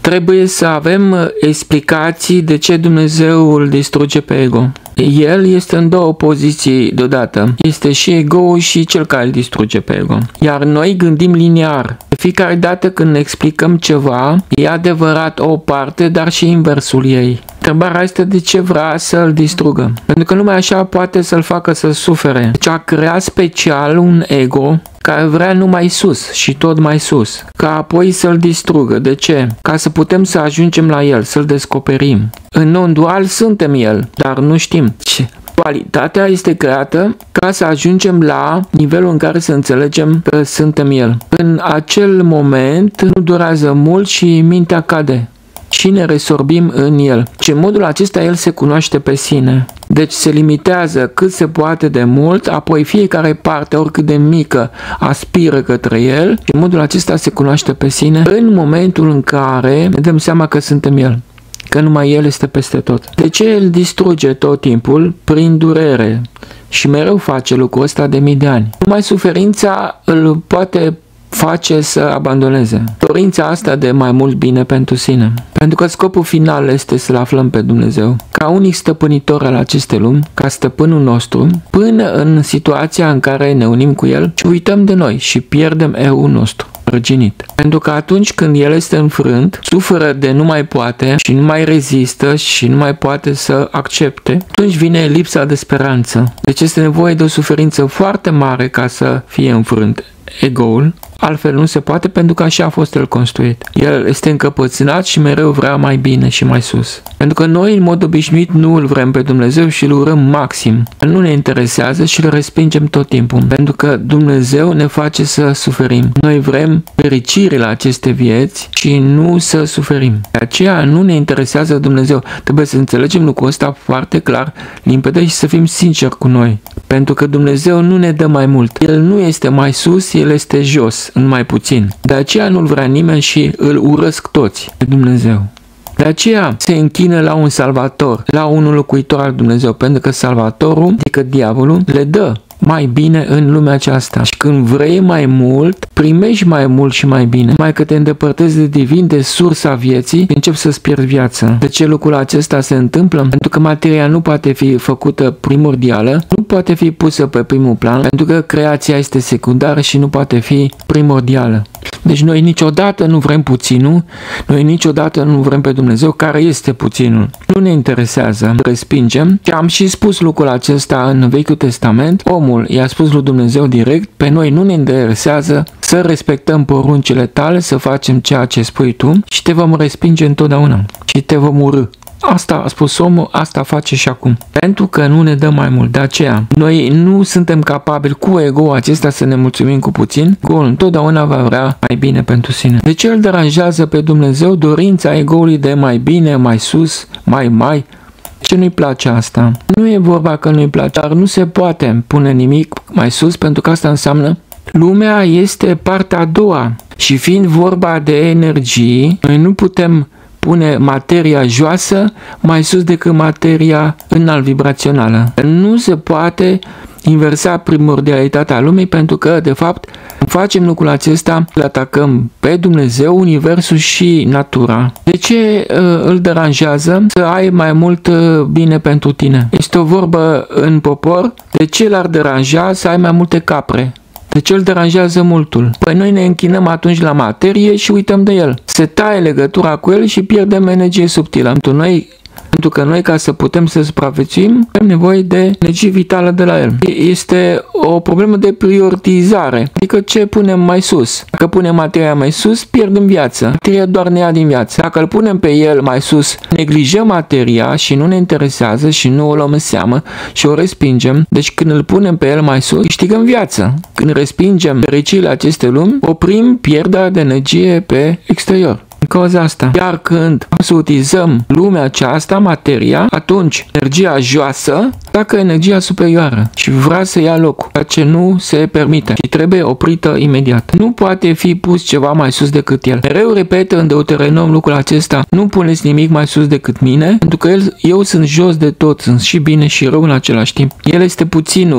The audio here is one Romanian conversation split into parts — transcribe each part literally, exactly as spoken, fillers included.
trebuie să avem explicații de ce Dumnezeu îl distruge pe ego. El este în două poziții deodată. Este și ego și cel care îl distruge pe ego. Iar noi gândim linear. De fiecare dată când ne explicăm ceva, e adevărat o parte, dar și inversul ei. Întrebarea este de ce vrea să-l distrugă. Pentru că numai așa poate să-l facă să sufere. Deci a creat special un ego care vrea numai sus și tot mai sus, ca apoi să-l distrugă. De ce? Ca să putem să ajungem la el, să-l descoperim. În non-dual suntem el, dar nu știm. Dualitatea este creată ca să ajungem la nivelul în care să înțelegem că suntem el. În acel moment nu durează mult și mintea cade și ne resorbim în el. Și în modul acesta el se cunoaște pe sine. Deci se limitează cât se poate de mult, apoi fiecare parte, oricât de mică, aspiră către el și în modul acesta se cunoaște pe sine în momentul în care ne dăm seama că suntem el, că numai el este peste tot. De ce el distruge tot timpul? Prin durere. Și mereu face lucrul ăsta de mii de ani. Numai suferința îl poate face să abandoneze dorința asta de mai mult bine pentru sine. Pentru că scopul final este să-L aflăm pe Dumnezeu ca unic stăpânitor al acestei lumi, ca stăpânul nostru, până în situația în care ne unim cu El și uităm de noi și pierdem eu-ul nostru răginit. Pentru că atunci când el este înfrânt, suferă de nu mai poate și nu mai rezistă și nu mai poate să accepte, atunci vine lipsa de speranță. Deci este nevoie de o suferință foarte mare ca să fie înfrânt ego-ul, altfel nu se poate pentru că așa a fost el construit. El este încăpățânat și mereu vrea mai bine și mai sus. Pentru că noi în mod obișnuit nu îl vrem pe Dumnezeu și îl urăm maxim. El nu ne interesează și îl respingem tot timpul. Pentru că Dumnezeu ne face să suferim. Noi vrem fericire la aceste vieți și nu să suferim. De aceea nu ne interesează Dumnezeu. Trebuie să înțelegem lucrul ăsta foarte clar, limpede și să fim sinceri cu noi. Pentru că Dumnezeu nu ne dă mai mult. El nu este mai sus, El este jos, în mai puțin. De aceea nu-L vrea nimeni și îl urăsc toți pe Dumnezeu. De aceea se închină la un salvator, la un locuitor al Dumnezeu, pentru că salvatorul, adică diavolul, le dă mai bine în lumea aceasta. Și când vrei mai mult, primești mai mult și mai bine. Mai că te îndepărtezi de divin, de sursa vieții, începi să-ți pierzi viața. De ce lucrul acesta se întâmplă? Pentru că materia nu poate fi făcută primordială, nu poate fi pusă pe primul plan, pentru că creația este secundară și nu poate fi primordială. Deci noi niciodată nu vrem puținul, noi niciodată nu vrem pe Dumnezeu care este puținul. Nu ne interesează, respingem. Și am și spus lucrul acesta în Vechiul Testament. Omul i-a spus lui Dumnezeu direct, pe noi nu ne interesează să respectăm poruncile tale, să facem ceea ce spui tu și te vom respinge întotdeauna și te vom urâ. Asta a spus omul, asta face și acum. Pentru că nu ne dă mai mult. De aceea, noi nu suntem capabili cu ego acesta să ne mulțumim cu puțin. Ego-ul întotdeauna va vrea mai bine pentru sine. De ce îl deranjează pe Dumnezeu dorința ego-ului de mai bine, mai sus, mai mai? Ce nu-i place asta? Nu e vorba că nu-i place, dar nu se poate pune nimic mai sus pentru că asta înseamnă lumea este partea a doua. Și fiind vorba de energii, noi nu putem pune materia joasă mai sus decât materia înalt vibrațională. Nu se poate inversa primordialitatea lumii pentru că, de fapt, facem lucrul acesta, îl atacăm pe Dumnezeu, Universul și natura. De ce uh, îl deranjează să ai mai mult uh, bine pentru tine? Este o vorbă în popor, de ce l-ar deranja să ai mai multe capre? De ce îl deranjează multul? Păi noi ne închinăm atunci la materie și uităm de el. Se taie legătura cu el și pierdem energie subtilă. Pentru noi, pentru că noi, ca să putem să supraviețuim, avem nevoie de energie vitală de la el. Este o problemă de prioritizare. Adică ce punem mai sus? Dacă punem materia mai sus, pierdem viață. Materia doar ne ia din viață. Dacă îl punem pe el mai sus, neglijăm materia și nu ne interesează și nu o luăm în seamă și o respingem. Deci când îl punem pe el mai sus, câștigăm viață. Când respingem fericirile acestei lumi, oprim pierderea de energie pe exterior. În cauza asta. Iar când să utilizăm lumea aceasta, materia, atunci energia joasă atacă energia superioară și vrea să ia locul, ceea ce nu se permite și trebuie oprită imediat. Nu poate fi pus ceva mai sus decât el. Mereu repetă în Deuteronom lucrul acesta, nu puneți nimic mai sus decât mine, pentru că el, eu sunt jos de tot, sunt și bine și rău în același timp. El este puținul.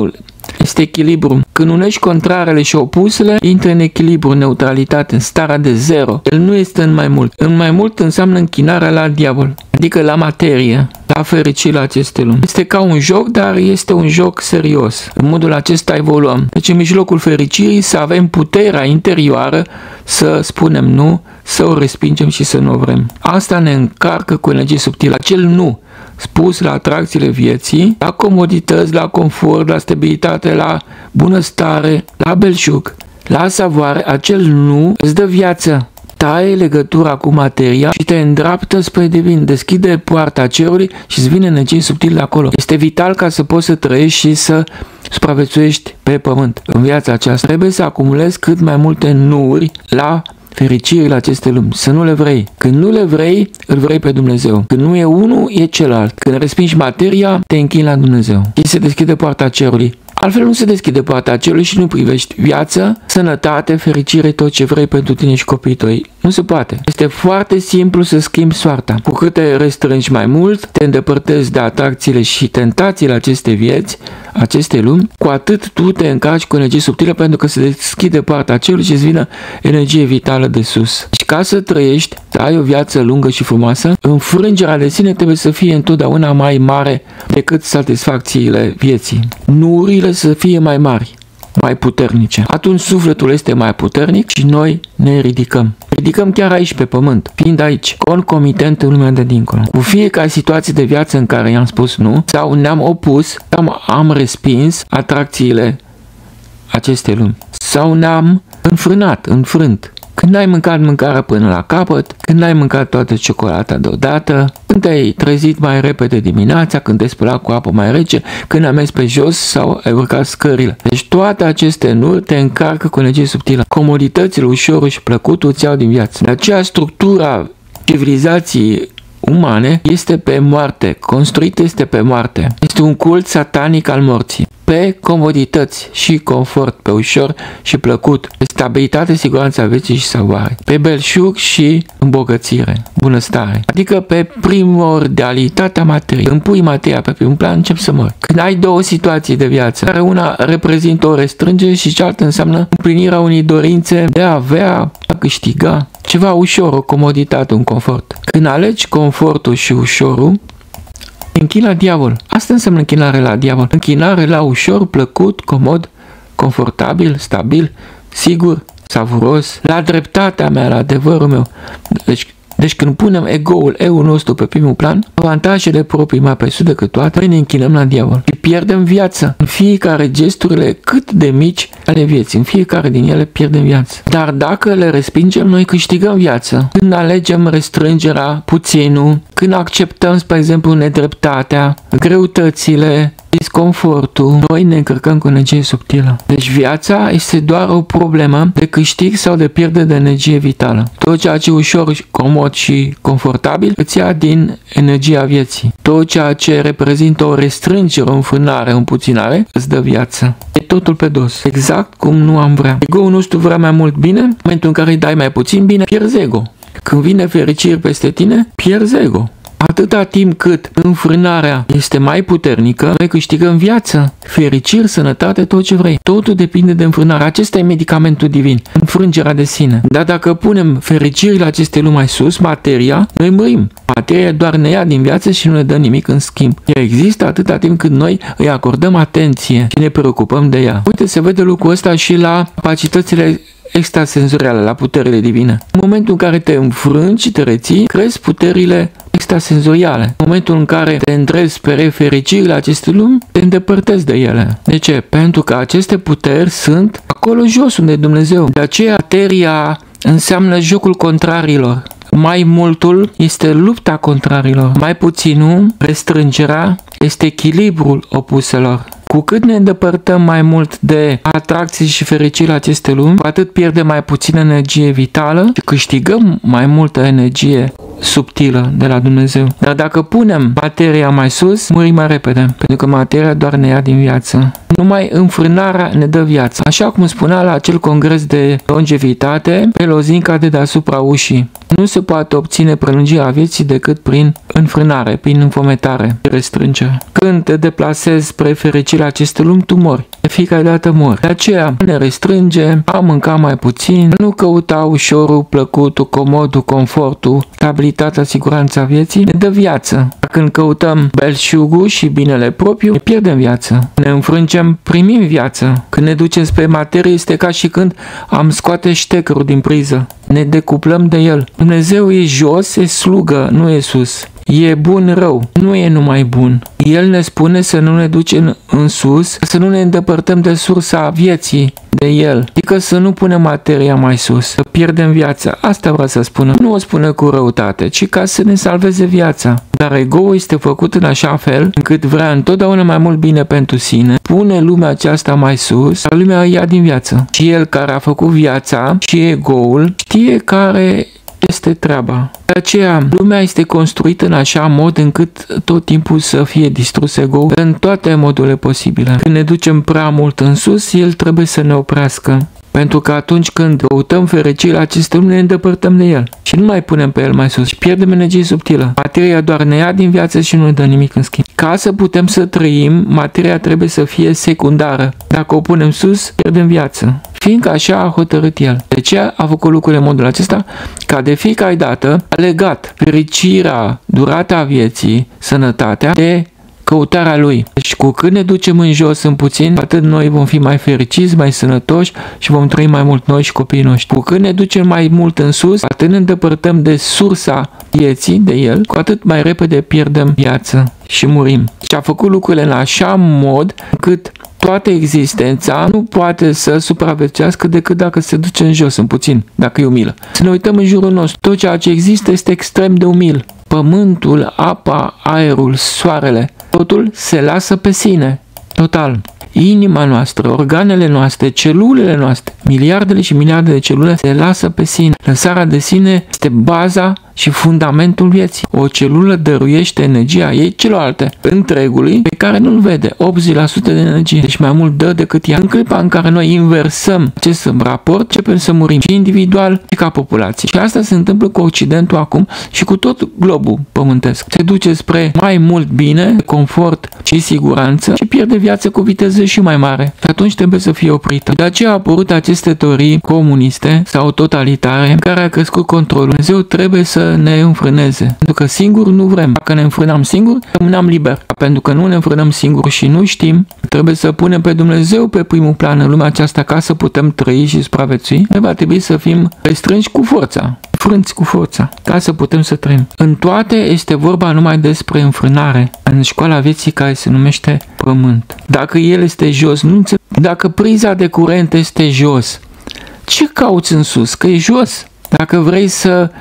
Este echilibru. Când unești contrarele și opusele, intră în echilibru, neutralitate, în starea de zero. El nu este în mai mult. În mai mult înseamnă închinarea la diavol, adică la materie, la fericirea acestei lumi. Este ca un joc, dar este un joc serios. În modul acesta evoluăm. Deci în mijlocul fericirii să avem puterea interioară să spunem nu, să o respingem și să nu o vrem. Asta ne încarcă cu energie subtilă. Acel nu spus la atracțiile vieții, la comodități, la confort, la stabilitate, la bunăstare, la belșug, la savoare, acel nu îți dă viață. Taie legătura cu materia și te îndreaptă spre divin, deschide poarta cerului și îți vine energie subtilă acolo. Este vital ca să poți să trăiești și să supraviețuiești pe pământ. În viața aceasta trebuie să acumulezi cât mai multe nuuri la fericirile acestei lumi, să nu le vrei. Când nu le vrei, îl vrei pe Dumnezeu. Când nu e unul, e celălalt. Când respingi materia, te închini la Dumnezeu. Și se deschide poarta cerului. Altfel nu se deschide poarta cerului și nu privești viață, sănătate, fericire, tot ce vrei pentru tine și copiii tăi. Nu se poate. Este foarte simplu să schimbi soarta. Cu cât te restrângi mai mult, te îndepărtezi de atracțiile și tentațiile acestei vieți, acestei lumi, cu atât tu te încarci cu energie subtilă pentru că se deschide poarta cerului și îți vină energie vitală de sus. Și ca să trăiești, să ai o viață lungă și frumoasă, înfrângerea de sine trebuie să fie întotdeauna mai mare decât satisfacțiile vieții. Nurile să fie mai mari, mai puternice. Atunci sufletul este mai puternic și noi ne ridicăm. Ridicăm chiar aici pe pământ, fiind aici, concomitent în lumea de dincolo. Cu fiecare situație de viață în care i-am spus nu, sau ne-am opus, sau am respins atracțiile acestei lumi, sau ne-am înfrânat, înfrânt. Când ai mâncat mâncarea până la capăt, când ai mâncat toată ciocolata deodată, când te-ai trezit mai repede dimineața, când te-ai spălat cu apă mai rece, când ai mers pe jos sau ai urcat scările. Deci toate aceste nuri te încarcă cu energie subtilă. Comoditățile, ușorul și plăcutul îți iau din viață. De aceea structura civilizației umane este pe moarte, construită este pe moarte. Este un cult satanic al morții. Pe comodități și confort, pe ușor și plăcut, pe stabilitate, siguranța vieții și savoare, pe belșug și îmbogățire, bunăstare, adică pe primordialitatea materiei. Când pui materia pe primul plan, începi să mori. Când ai două situații de viață, care una reprezintă o restrângere și cealaltă înseamnă împlinirea unei dorințe de a avea, a câștiga, ceva ușor, o comoditate, un confort. Când alegi confortul și ușorul, închini la diavol. Asta înseamnă închinare la diavol. Închinare la ușor, plăcut, comod, confortabil, stabil, sigur, savuros, la dreptatea mea, la adevărul meu. Deci, deci când punem ego-ul, eu-ul nostru pe primul plan, avantajele proprii mai presus decât toate, noi ne închinăm la diavol. Și pierdem viață. În fiecare gesturile cât de mici ale vieții, în fiecare din ele pierdem viață. Dar dacă le respingem, noi câștigăm viață. Când alegem restrângerea, puținul, când acceptăm, spre exemplu, nedreptatea, greutățile, disconfortul, noi ne încărcăm cu energie subtilă. Deci viața este doar o problemă de câștig sau de pierdere de energie vitală. Tot ceea ce e ușor, comod și confortabil îți ia din energia vieții. Tot ceea ce reprezintă o restrângere, o înfrânare, o împuținare, îți dă viață. E totul pe dos. Exact cum nu am vrea. Ego-ul nostru vrea mai mult bine, în momentul în care îi dai mai puțin bine, pierzi ego. Când vine fericire peste tine, pierzi ego. Atâta timp cât înfrânarea este mai puternică, noi câștigăm viață, fericire, sănătate, tot ce vrei. Totul depinde de înfrânare. Acesta e medicamentul divin, înfrângerea de sine. Dar dacă punem fericirile acestei lumi mai sus, materia, noi murim. Materia doar ne ia din viață și nu ne dă nimic în schimb. Ea există atâta timp cât noi îi acordăm atenție și ne preocupăm de ea. Uite, se vede lucrul ăsta și la capacitățile extrasenzoriale, la puterile divine. În momentul în care te înfrângi și te reții, crezi puterile extrasenzoriale. În momentul în care te îndrepți spre fericirile acestei lumi, te îndepărtezi de ele. De ce? Pentru că aceste puteri sunt acolo jos unde e Dumnezeu. De aceea materia înseamnă jocul contrarilor. Mai multul este lupta contrarilor. Mai puținul, restrângerea, este echilibrul opuselor. Cu cât ne îndepărtăm mai mult de atracții și fericirea acestei lumi, cu atât pierdem mai puțină energie vitală și câștigăm mai multă energie subtilă de la Dumnezeu. Dar dacă punem materia mai sus, murim mai repede, pentru că materia doar ne ia din viață. Numai înfrânarea ne dă viață. Așa cum spunea la acel congres de longevitate, pe lozinca de deasupra ușii. Nu se poate obține prelungirea vieții decât prin înfrânare, prin înfometare, restrângere. Când te deplasezi spre fericirea acestei lumi, tu mori. De fiecare dată mor. De aceea ne restrânge, a mânca mai puțin, nu căuta ușorul, plăcutul, comodul, confortul, stabilitatea, siguranța vieții, ne dă viață. Când căutăm belșugul și binele propriu, ne pierdem viață. Ne înfrângem, primim viață. Când ne ducem spre materie, este ca și când am scoate ștecărul din priză. Ne decuplăm de el. Dumnezeu e jos, e slugă, nu e sus. E bun rău, nu e numai bun. El ne spune să nu ne ducem în sus, să nu ne îndepărtăm de sursa vieții, de el. Adică să nu punem materia mai sus, să pierdem viața. Asta vreau să spună. Nu o spune cu răutate, ci ca să ne salveze viața. Dar ego este făcut în așa fel încât vrea întotdeauna mai mult bine pentru sine, pune lumea aceasta mai sus, dar lumea ia din viață. Și el care a făcut viața și egoul știe care este treaba. De aceea, lumea este construită în așa mod încât tot timpul să fie distrus ego în toate modurile posibile. Când ne ducem prea mult în sus, el trebuie să ne oprească. Pentru că atunci când căutăm fericirea acestei lumi, ne îndepărtăm de el și nu mai punem pe el mai sus și pierdem energie subtilă. Materia doar ne ia din viață și nu ne dă nimic în schimb. Ca să putem să trăim, materia trebuie să fie secundară. Dacă o punem sus, pierdem viață. Fiindcă așa a hotărât el. De ce a făcut lucrurile în modul acesta? Ca de fiecare dată a legat fericirea, durata vieții, sănătatea de căutarea lui. Deci cu cât ne ducem în jos în puțin, atât noi vom fi mai fericiți, mai sănătoși și vom trăi mai mult noi și copiii noștri. Cu cât ne ducem mai mult în sus, atât ne îndepărtăm de sursa vieții, de el, cu atât mai repede pierdem viață și murim. Și a făcut lucrurile în așa mod încât toată existența nu poate să supraviețuiască decât dacă se duce în jos, în puțin, dacă e umilă. Să ne uităm în jurul nostru. Tot ceea ce există este extrem de umil. Pământul, apa, aerul, soarele, totul se lasă pe sine, total. Inima noastră, organele noastre, celulele noastre, miliardele și miliarde de celule se lasă pe sine. Lăsarea de sine este baza și fundamentul vieții. O celulă dăruiește energia ei celorlalte, întregului, pe care nu-l vede, optzeci la sută de energie, deci mai mult dă decât ea. În clipa în care noi inversăm acest raport, începem să murim și individual și ca populație. Și asta se întâmplă cu Occidentul acum și cu tot globul pământesc. Se duce spre mai mult bine, confort și siguranță și pierde viață cu viteză și mai mare. Și atunci trebuie să fie oprită. De aceea au apărut aceste teorii comuniste sau totalitare în care a crescut controlul. Dumnezeu trebuie să ne înfrâneze. Pentru că singur nu vrem. Dacă ne înfrânăm singur, rămâneam liber. Pentru că nu ne înfrânăm singur și nu știm, trebuie să punem pe Dumnezeu pe primul plan în lumea aceasta ca să putem trăi și supraviețui. Noi va trebui să fim restrânși cu forța, frânți cu forța, ca să putem să trăim. În toate este vorba numai despre înfrânare. În școala vieții care se numește pământ. Dacă el este jos, nu înțeleg. Dacă priza de curent este jos, ce cauți în sus? Că e jos. Dacă vrei să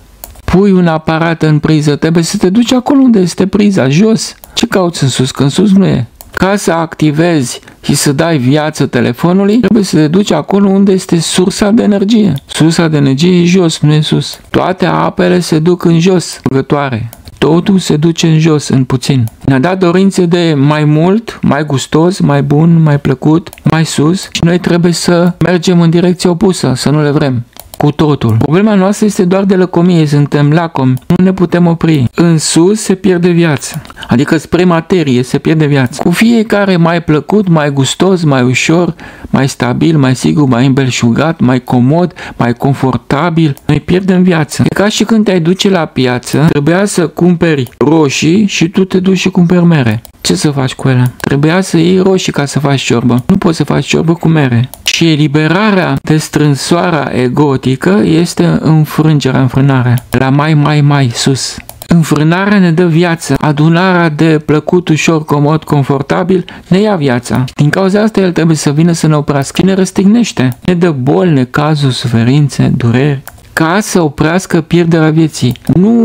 pui un aparat în priză, trebuie să te duci acolo unde este priza, jos. Ce cauți în sus? Că în sus nu e. Ca să activezi și să dai viață telefonului, trebuie să te duci acolo unde este sursa de energie. Sursa de energie e jos, nu e sus. Toate apele se duc în jos, rugătoare. Totul se duce în jos, în puțin. Ne-a dat dorințe de mai mult, mai gustos, mai bun, mai plăcut, mai sus și noi trebuie să mergem în direcția opusă, să nu le vrem. Cu totul. Problema noastră este doar de lăcomie, suntem lacomi, nu ne putem opri. În sus se pierde viață, adică spre materie se pierde viață. Cu fiecare mai plăcut, mai gustos, mai ușor, mai stabil, mai sigur, mai îmbelșugat, mai comod, mai confortabil, noi pierdem viață. E ca și când te-ai duce la piață, trebuia să cumperi roșii și tu te duci și cumperi mere. Ce să faci cu ele? Trebuia să iei roșii ca să faci ciorbă. Nu poți să faci ciorbă cu mere. Și eliberarea de strânsoarea egotică este înfrângerea, înfrânarea. La mai, mai, mai sus. Înfrânarea ne dă viață. Adunarea de plăcut, ușor, comod, confortabil ne ia viața. Din cauza asta el trebuie să vină să ne oprească. Și ne răstignește. Ne dă boli, necazuri, suferințe, dureri. Ca să oprească pierderea vieții.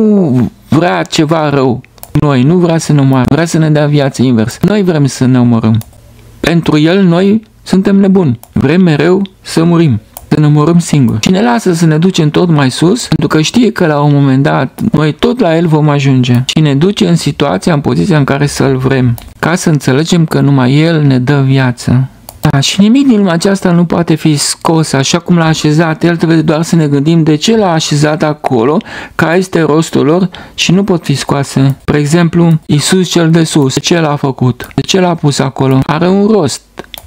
Nu vrea ceva rău. Noi nu vrea să ne omoare, vrea să ne dea viață invers. Noi vrem să ne omorâm. Pentru el noi suntem nebuni. Vrem mereu să murim, să ne omorâm singuri. Și ne lasă să ne ducem tot mai sus, pentru că știe că la un moment dat noi tot la el vom ajunge. Și ne duce în situația, în poziția în care să-l vrem. Ca să înțelegem că numai el ne dă viață. Da, și nimic din lumea aceasta nu poate fi scos așa cum l-a așezat. El trebuie doar să ne gândim de ce l-a așezat acolo, care este rostul lor și nu pot fi scoase. Spre exemplu, Iisus cel de sus, de ce l-a făcut? De ce l-a pus acolo? Are un rost.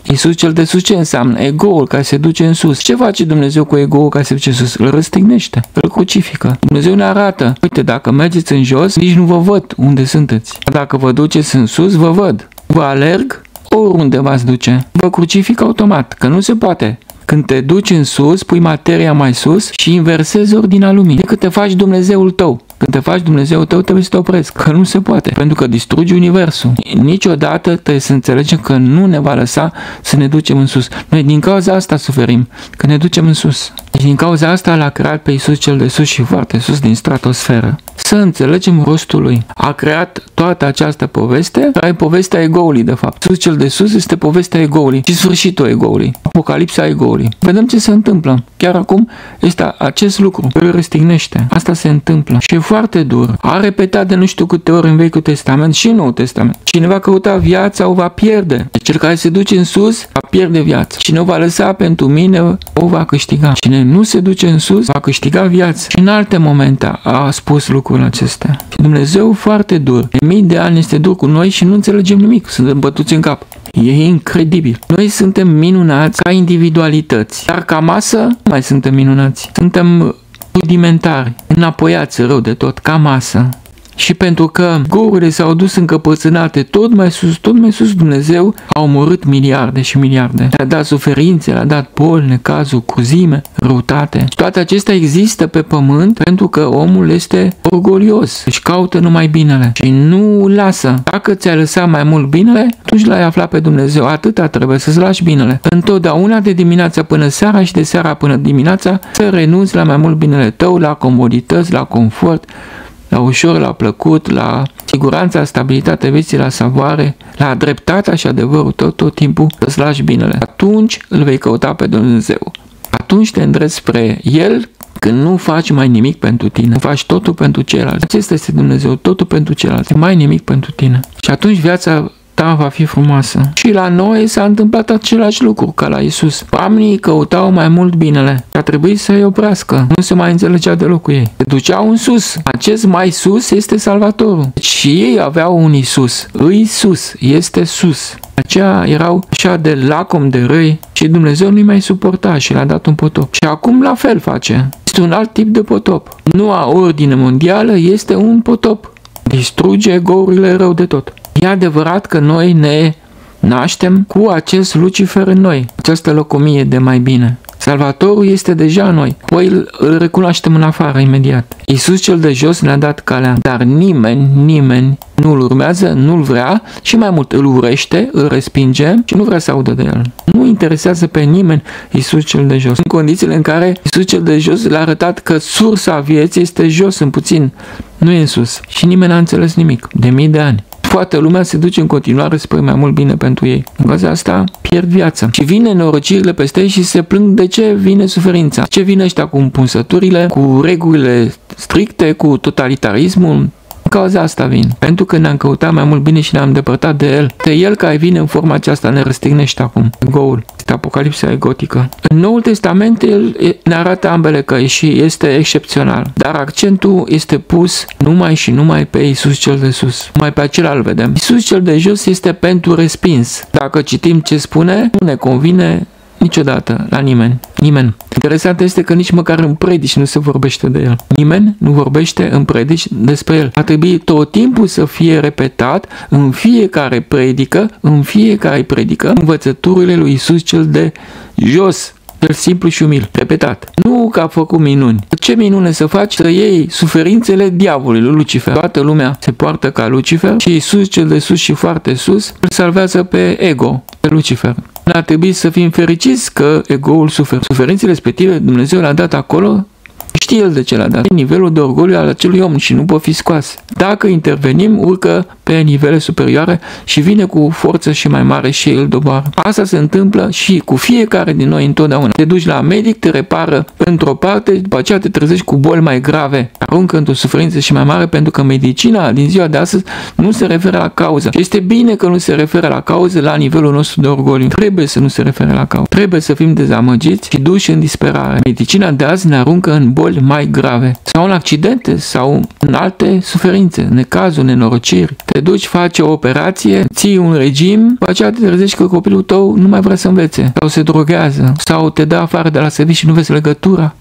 Iisus cel de sus ce înseamnă? Egoul care se duce în sus. Ce face Dumnezeu cu egoul care se duce în sus? Îl răstignește, îl crucifică. Dumnezeu ne arată, uite, dacă mergeți în jos, nici nu vă văd unde sunteți. Dacă vă duceți în sus, vă văd. Vă alerg oriunde v-ați duce. Vă crucific automat, că nu se poate. Când te duci în sus, pui materia mai sus și inversezi ordinea lumii. Decât te faci Dumnezeul tău. Când te faci Dumnezeul tău, trebuie să te opresc. Că nu se poate. Pentru că distrugi universul. Niciodată trebuie să înțelegem că nu ne va lăsa să ne ducem în sus. Noi din cauza asta suferim. Că ne ducem în sus. Și din cauza asta l-a creat pe Iisus cel de sus și foarte sus din stratosferă. Să înțelegem rostul lui. A creat toată această poveste, care e povestea egoului, de fapt. Iisus cel de sus este povestea egoului și sfârșitul egoului. Apocalipsa egoului. Vedem ce se întâmplă. Chiar acum este acest lucru. Îl răstignește. Asta se întâmplă. Și e foarte dur. A repetat de nu știu câte ori în Vechiul Testament și în Noul Testament. Cine va căuta viața o va pierde. Cel care se duce în sus va pierde viața. Cine o va lăsa pentru mine o va câștiga. Cine nu se duce în sus va câștiga viața. Și în alte momente a spus lucrul acesta. Și Dumnezeu foarte dur. De mii de ani este dur cu noi și nu înțelegem nimic. Suntem bătuți în cap. E incredibil. Noi suntem minunați ca individualități, dar ca masă nu mai suntem minunați. Suntem rudimentari, înapoiați rău de tot, ca masă. Și pentru că gorurile s-au dus încăpățânate tot mai sus, tot mai sus, Dumnezeu a omorât miliarde și miliarde. Le-a dat suferințe, le-a dat boli, necazuri, cruzime, răutate. Și toate acestea există pe pământ pentru că omul este orgolios, își caută numai binele și nu lasă. Dacă ți-ai lăsat mai mult binele, atunci l-ai aflat pe Dumnezeu. Atâta trebuie să-ți lași binele. Întotdeauna de dimineața până seara și de seara până dimineața să renunți la mai mult binele tău, la comodități, la confort, la ușor, la plăcut, la siguranța, stabilitatea vieții, la savoare, la dreptatea și adevărul tot, tot timpul să-ți lași binele. Atunci îl vei căuta pe Dumnezeu. Atunci te îndreți spre El când nu faci mai nimic pentru tine. Faci totul pentru ceilalți. Acesta este Dumnezeu, totul pentru ceilalți. Mai nimic pentru tine. Și atunci viața ta va fi frumoasă. Și la noi s-a întâmplat același lucru ca la Iisus. Oamenii căutau mai mult binele. A trebuit să-i oprească. Nu se mai înțelegea deloc cu ei. Se duceau în sus. Acest mai sus este Salvatorul. Deci și ei aveau un Iisus. Îi sus. Este sus. Aceia erau așa de lacom de răi și Dumnezeu nu-i mai suporta și le-a dat un potop. Și acum la fel face. Este un alt tip de potop. Noua ordine mondială este un potop. Distruge egourile rău de tot. E adevărat că noi ne naștem cu acest Lucifer în noi, această locomie de mai bine. Salvatorul este deja în noi, apoi îl, îl recunoaștem în afară imediat. Iisus cel de jos ne-a dat calea, dar nimeni, nimeni nu-l urmează, nu-l vrea și mai mult îl urește, îl respinge și nu vrea să audă de el. Nu interesează pe nimeni Iisus cel de jos. În condițiile în care Iisus cel de jos le-a arătat că sursa vieții este jos în puțin, nu e în sus. Și nimeni n-a înțeles nimic, de mii de ani. Toată lumea se duce în continuare spre mai mult bine pentru ei. În cazul asta pierd viața. Și vine nenorocirile peste ei și se plâng de ce vine suferința. Ce vine ăștia cu împunsăturile, cu regulile stricte, cu totalitarismul. În cauza asta vin. Pentru că ne-am căutat mai mult bine și ne-am îndepărtat de El. De El care vine în forma aceasta ne răstignește acum. Goul. Este apocalipsa egotică. În Noul Testament El ne arată ambele căi și este excepțional. Dar accentul este pus numai și numai pe Iisus cel de sus. Numai pe acela îl vedem. Iisus cel de jos este pentru respins. Dacă citim ce spune, nu ne convine niciodată la nimeni. Nimeni. Interesant este că nici măcar în predici nu se vorbește de el. Nimeni nu vorbește în predici despre el. A trebuit tot timpul să fie repetat în fiecare predică, în fiecare predică, învățăturile lui Iisus cel de jos. El simplu și umil. Repetat. Nu că a făcut minuni. Ce minune să faci? Să iei suferințele diavolului, lui Lucifer. Toată lumea se poartă ca Lucifer și Iisus cel de sus și foarte sus îl salvează pe ego, pe Lucifer. N-ar trebui să fim fericiți că ego-ul suferă. Suferințele respective Dumnezeu le-a dat acolo. Știe el de ce l-a dat. Nivelul de orgoliu al acelui om și nu pot fi scoase. Dacă intervenim, urcă pe nivele superioare și vine cu forță și mai mare și îl doboară. Asta se întâmplă și cu fiecare din noi întotdeauna. Te duci la medic, te repară într-o parte, după aceea te trezești cu boli mai grave. Aruncă într-o suferință și mai mare pentru că medicina din ziua de astăzi nu se referă la cauză. Și este bine că nu se referă la cauză la nivelul nostru de orgoliu. Trebuie să nu se refere la cauză. Trebuie să fim dezamăgiți și duși în disperare. Medicina de azi ne aruncă în boli boli mai grave, sau în accidente, sau în alte suferințe, necazuri, nenorociri. Te duci, faci o operație, ții un regim, după aceea te trezești că copilul tău nu mai vrea să învețe, sau se drogează, sau te dă afară de la serviciu și nu vezi legătura.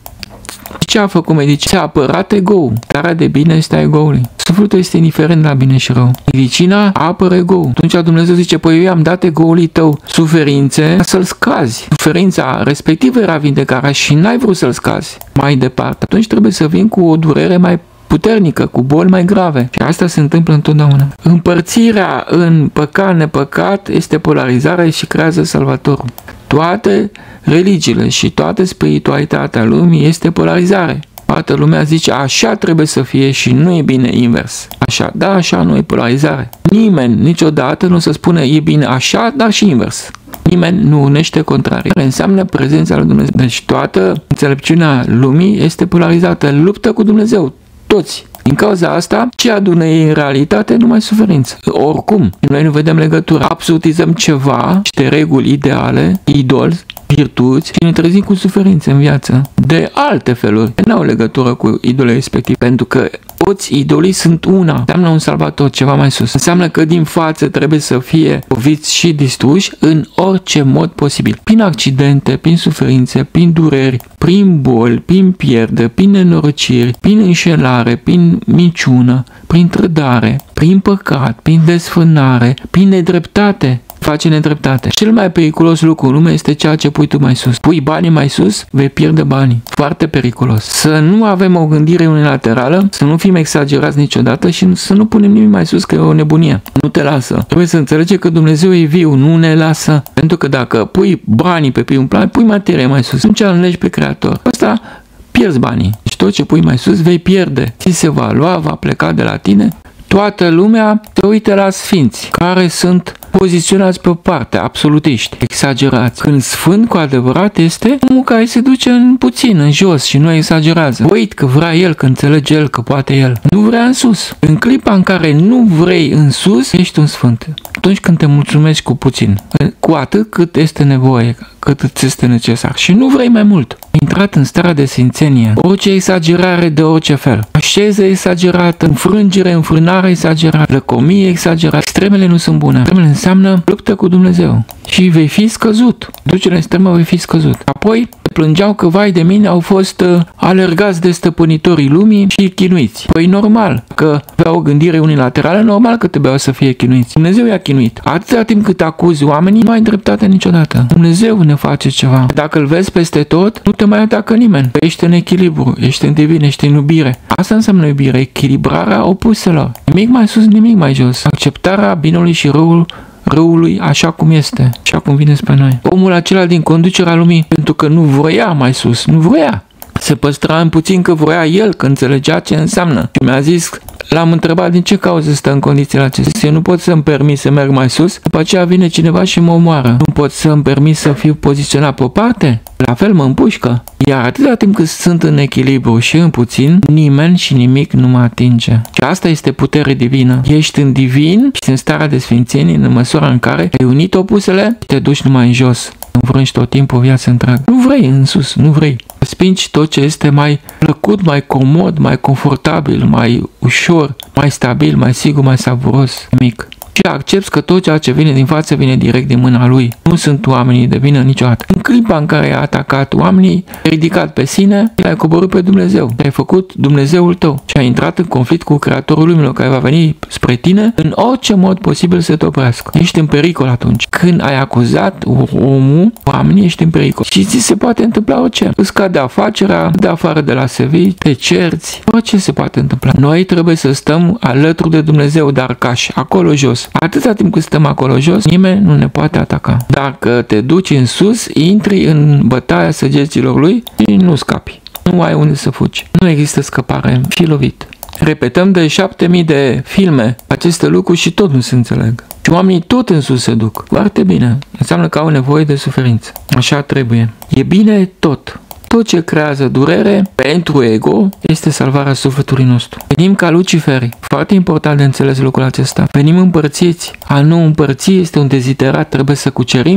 Ce a făcut medicina? Ți-a apărat ego-ul. Starea de bine este a ego-ului. Sufletul este indiferent la bine și rău. Medicina apără ego-ul. Atunci Dumnezeu zice, păi eu i-am dat ego-ului tău suferințe ca să-l scazi. Suferința respectivă era vindecarea și n-ai vrut să-l scazi mai departe. Atunci trebuie să vin cu o durere mai puternică, cu boli mai grave. Și asta se întâmplă întotdeauna. Împărțirea în păcat, nepăcat este polarizarea și creează Salvatorul. Toate religiile și toată spiritualitatea lumii este polarizare. Toată lumea zice așa trebuie să fie și nu e bine invers. Așa, da, așa nu e polarizare. Nimeni niciodată nu o să spune e bine așa, dar și invers. Nimeni nu unește contrarii. Înseamnă prezența lui Dumnezeu. Deci toată înțelepciunea lumii este polarizată, luptă cu Dumnezeu. Toți. Din cauza asta, ce adună ei în realitate? Numai suferință. Oricum, noi nu vedem legătură. Absolutizăm ceva, niște reguli ideale, idoli, virtuți și ne trezim cu suferințe în viață. De alte feluri. Nu au legătură cu idolii respectiv. Pentru că toți idolii sunt una. Înseamnă un salvator, ceva mai sus. Înseamnă că din față trebuie să fie loviți și distruși în orice mod posibil. Prin accidente, prin suferințe, prin dureri, prin boli, prin pierdere, prin nenorociri, prin înșelare, prin minciună, prin trădare, prin păcat, prin desfrânare, prin nedreptate. Face nedreptate. Cel mai periculos lucru în lume este ceea ce pui tu mai sus. Pui banii mai sus, vei pierde banii. Foarte periculos. Să nu avem o gândire unilaterală, să nu fim exagerați niciodată și să nu punem nimic mai sus, că e o nebunie. Nu te lasă. Trebuie să înțelegi că Dumnezeu e viu, nu ne lasă. Pentru că dacă pui banii pe primul plan, pui materie mai sus. Nu ce înlegi pe Creator. Asta pierzi banii. Deci tot ce pui mai sus vei pierde. Ți se va lua, va pleca de la tine. Toată lumea te uită la sfinți, care sunt poziționați pe o parte, absolutiști, exagerați. Când sfânt cu adevărat este omul care se duce în puțin, în jos și nu exagerează. Uit că vrea el, că înțelege el, că poate el. Nu vrea în sus. În clipa în care nu vrei în sus, ești un sfânt. Atunci când te mulțumești cu puțin, cu atât cât este nevoie, cât îți este necesar și nu vrei mai mult. Intrat în starea de sfințenie. Orice exagerare de orice fel. Așeză exagerată, înfrângere, înfrânare exagerată, lăcomie exagerată. Extremele nu sunt bune. Extremele înseamnă luptă cu Dumnezeu. Și vei fi scăzut. Ducerea extremă vei fi scăzut. Apoi plângeau că vai de mine au fost uh, alergați de stăpânitorii lumii și chinuiți. Păi normal, că avea o gândire unilaterală, normal că trebuiau să fie chinuiți. Dumnezeu i-a chinuit. Atâta timp cât acuzi oamenii, nu ai dreptate niciodată. Dumnezeu ne face ceva. Dacă îl vezi peste tot, nu te mai atacă nimeni. Ești în echilibru, ești în divin, ești în iubire. Asta înseamnă iubire, echilibrarea opuselor. Nimic mai sus, nimic mai jos. Acceptarea binului și răul răului așa cum este, așa cum vine spre noi. Omul acela din conducerea lumii, pentru că nu vroia mai sus, nu vroia. Se păstra în puțin că vroia el, că înțelegea ce înseamnă. Și mi-a zis, l-am întrebat din ce cauză stă în condițiile acestea. Eu nu pot să-mi permit să merg mai sus, după aceea vine cineva și mă omoară. Nu pot să-mi permit să fiu poziționat pe o parte? La fel mă împușcă. Iar atâta timp cât sunt în echilibru și în puțin, nimeni și nimic nu mă atinge. Și asta este putere divină. Ești în divin și în starea de sfințenie în măsura în care ai unit opusele și te duci numai în jos. Înfrângi tot timpul o viață întreagă. Nu vrei în sus, nu vrei. Spingi tot ce este mai plăcut, mai comod, mai confortabil, mai ușor, mai stabil, mai sigur, mai savuros. Nimic. Și accepti că tot ceea ce vine din față vine direct din mâna lui. Nu sunt oamenii de vină niciodată. În clipa în care ai atacat oamenii, ai ridicat pe sine, l-ai coborât pe Dumnezeu. Ai făcut Dumnezeul tău și ai intrat în conflict cu Creatorul lumilor care va veni spre tine în orice mod posibil să te oprească. Ești în pericol atunci. Când ai acuzat omul, oamenii, ești în pericol. Și ți se poate întâmpla orice. Îți cade afacerea, de afară de la serviciu, te cerți, orice se poate întâmpla. Noi trebuie să stăm alături de Dumnezeu, dar ca și acolo jos. Atâta timp cât stăm acolo jos, nimeni nu ne poate ataca. Dacă te duci în sus, intri în bătaia săgeților lui și nu scapi. Nu ai unde să fugi. Nu există scăpare. Fii lovit. Repetăm de șapte mii de filme aceste lucruri și tot nu se înțeleg. Și oamenii tot în sus se duc. Foarte bine. Înseamnă că au nevoie de suferință. Așa trebuie. E bine tot. Tot ce creează durere pentru ego este salvarea sufletului nostru. Venim ca Luciferi. Foarte important de înțeles lucrul acesta. Venim împărțiți. A nu împărți este un deziderat. Trebuie să cucerim.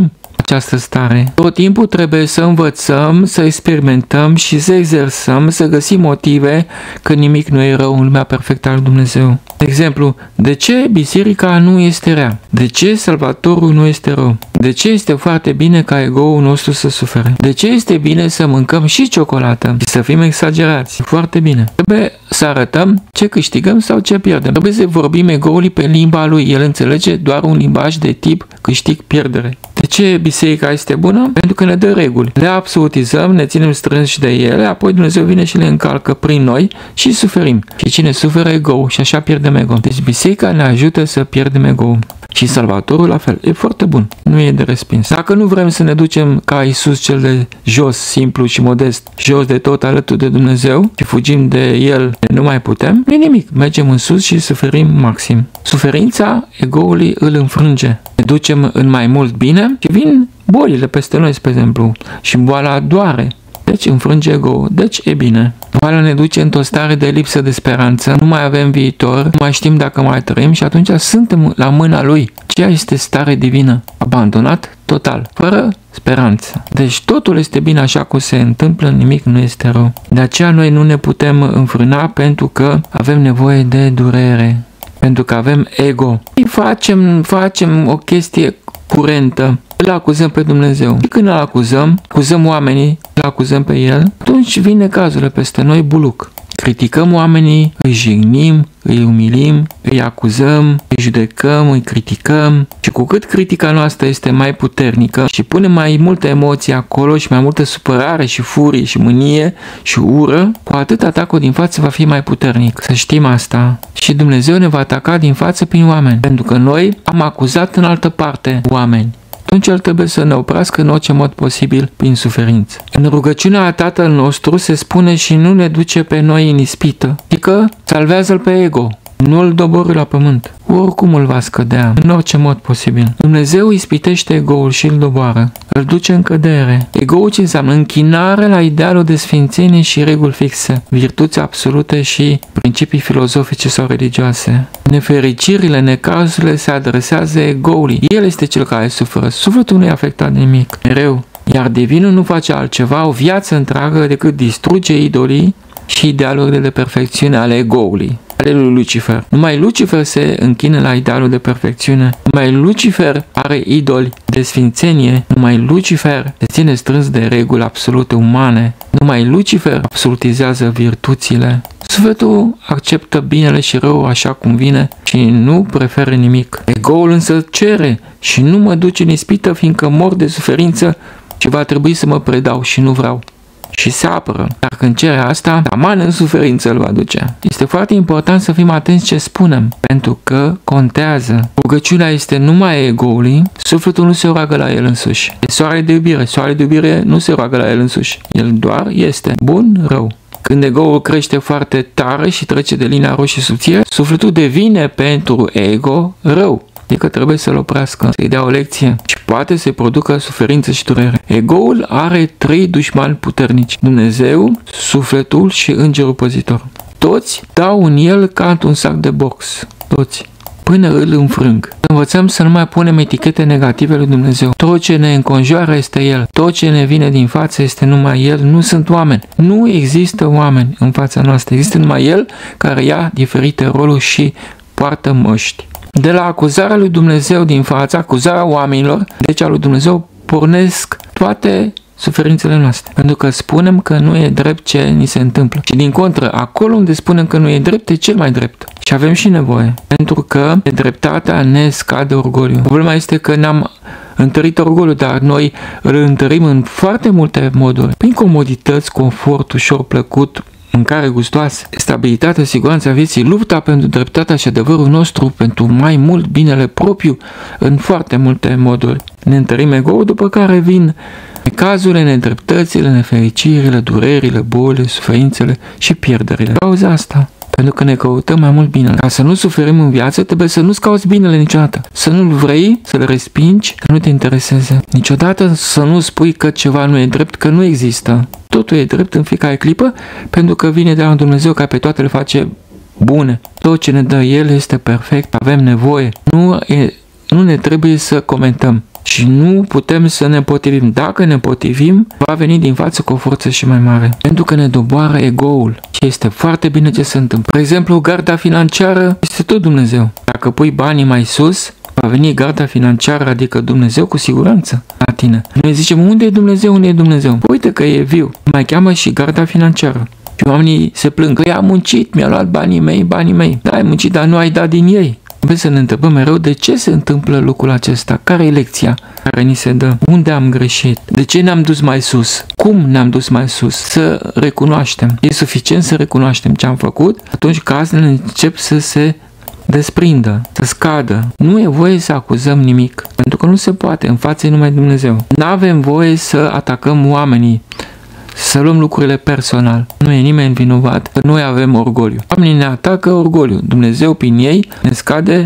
această stare. Tot timpul trebuie să învățăm, să experimentăm și să exersăm, să găsim motive că nimic nu e rău în lumea perfectă al lui Dumnezeu. De exemplu, de ce biserica nu este rea? De ce Salvatorul nu este rău? De ce este foarte bine ca ego-ul nostru să sufere? De ce este bine să mâncăm și ciocolată și să fim exagerați? Foarte bine. Trebuie să arătăm ce câștigăm sau ce pierdem. Trebuie să vorbim ego-ului pe limba lui. El înțelege doar un limbaj de tip câștig-pierdere. De ce biserica este bună? Pentru că ne dă reguli. Le absolutizăm, ne ținem strânși de ele, apoi Dumnezeu vine și le încalcă prin noi și suferim. Și cine suferă ego și așa pierdem ego. Deci biserica ne ajută să pierdem ego. Și Salvatorul la fel. E foarte bun. Nu e de respins. Dacă nu vrem să ne ducem ca Iisus cel de jos, simplu și modest, jos de tot alături de Dumnezeu și fugim de El, nu mai putem, nu e nimic. Mergem în sus și suferim maxim. Suferința egoului îl înfrânge. Ne ducem în mai mult bine și vin bolile peste noi, spre exemplu. Și boala doare. Deci înfrânge ego, deci e bine. Boala ne duce într-o stare de lipsă de speranță, nu mai avem viitor, nu mai știm dacă mai trăim și atunci suntem la mâna lui. Ceea este stare divină, abandonat total, fără speranță. Deci totul este bine așa cum se întâmplă, nimic nu este rău. De aceea noi nu ne putem înfrâna pentru că avem nevoie de durere, pentru că avem ego. Facem, facem o chestie curentă. Îl acuzăm pe Dumnezeu. Și când îl acuzăm, acuzăm oamenii, îl acuzăm pe El, atunci vine cazurile peste noi buluc. Criticăm oamenii, îi jignim, îi umilim, îi acuzăm, îi judecăm, îi criticăm și cu cât critica noastră este mai puternică și punem mai multe emoții acolo și mai multă supărare și furie și mânie și ură, cu atât atacul din față va fi mai puternic. Să știm asta. Și Dumnezeu ne va ataca din față prin oameni, pentru că noi am acuzat în altă parte oameni. Atunci El trebuie să ne oprească în orice mod posibil prin suferință. În rugăciunea Tatăl nostru se spune și nu ne duce pe noi în ispită, adică salvează-L pe ego, nu îl doborî la pământ. Oricum îl va scădea, în orice mod posibil. Dumnezeu ispitește ego-ul și îl doboară, îl duce în cădere. Ego-ul ce înseamnă? Închinare la idealul de sfințenie și reguli fixe, virtuți absolute și principii filozofice sau religioase. Nefericirile, necazurile se adresează ego-ului. El este cel care suferă. Sufletul nu e afectat de nimic. Mereu. Iar divinul nu face altceva o viață întreagă decât distruge idolii și idealurile de perfecțiune ale ego-ului, ale lui Lucifer. Numai Lucifer se închină la idealul de perfecțiune. Numai Lucifer are idoli de sfințenie. Numai Lucifer se ține strâns de reguli absolute umane. Numai Lucifer absolutizează virtuțile. Sufletul acceptă binele și rău așa cum vine și nu preferă nimic. Ego-ul însă cere și nu mă duce în ispită fiindcă mor de suferință și va trebui să mă predau și nu vreau. Și se apără. Dar când cere asta, taman în suferință îl va duce. Este foarte important să fim atenți ce spunem, pentru că contează. Rugăciunea este numai ego-ului, sufletul nu se roagă la el însuși. E soare de iubire. Soare de iubire nu se roagă la el însuși. El doar este bun, rău. Când ego-ul crește foarte tare și trece de linia roșie subțire, sufletul devine pentru ego rău. Adică trebuie să-l oprească, să-i dea o lecție și poate să-i producă suferință și durere. Ego-ul are trei dușmani puternici: Dumnezeu, sufletul și îngerul păzitor. Toți dau în el ca într-un sac de box. Toți. Până îl înfrâng. Învățăm să nu mai punem etichete negative lui Dumnezeu. Tot ce ne înconjoară este El. Tot ce ne vine din față este numai El. Nu sunt oameni. Nu există oameni în fața noastră. Există numai El care ia diferite roluri și poartă măști. De la acuzarea lui Dumnezeu din față, acuzarea oamenilor, deci a lui Dumnezeu, pornesc toate suferințele noastre. Pentru că spunem că nu e drept ce ni se întâmplă. Și din contră, acolo unde spunem că nu e drept, e cel mai drept. Și avem și nevoie. Pentru că dreptatea ne scade orgoliu. Problema este că ne-am întărit orgoliul, dar noi îl întărim în foarte multe moduri. Prin comodități, confort, ușor, plăcut, mâncare gustoasă, stabilitatea, siguranța vieții, lupta pentru dreptatea și adevărul nostru, pentru mai mult binele propriu, în foarte multe moduri. Ne întărim ego-ul, după care vin cazurile, nedreptățile, nefericirile, durerile, bolile, suferințele și pierderile. Cauza asta. Pentru că ne căutăm mai mult bine. Ca să nu suferim în viață, trebuie să nu-ți cauți binele niciodată. Să nu-l vrei, să-l respingi, că nu te intereseze. Niciodată să nu spui că ceva nu e drept, că nu există. Totul e drept în fiecare clipă, pentru că vine de la Dumnezeu care pe toate le face bune. Tot ce ne dă El este perfect, avem nevoie. Nu, e, nu ne trebuie să comentăm. Și nu putem să ne potrivim. Dacă ne potrivim, va veni din față cu o forță și mai mare. Pentru că ne doboară ego-ul. Și este foarte bine ce se întâmplă. Spre exemplu, garda financiară este tot Dumnezeu. Dacă pui banii mai sus, va veni garda financiară, adică Dumnezeu cu siguranță la tine. Noi zicem, unde e Dumnezeu, unde e Dumnezeu? Uite că e viu. Mai cheamă și garda financiară. Și oamenii se plâng că i-a muncit, mi-a luat banii mei, banii mei. Da, ai muncit, dar nu ai dat din ei. Trebuie să ne întrebăm mereu de ce se întâmplă lucrul acesta, care e lecția care ni se dă, unde am greșit, de ce ne-am dus mai sus, cum ne-am dus mai sus, să recunoaștem. E suficient să recunoaștem ce am făcut, atunci casele încep să se desprindă, să scadă. Nu e voie să acuzăm nimic, pentru că nu se poate, în fața numai Dumnezeu. Nu avem voie să atacăm oamenii, să luăm lucrurile personal. Nu e nimeni vinovat, că noi avem orgoliu. Oamenii ne atacă orgoliu. Dumnezeu prin ei ne scade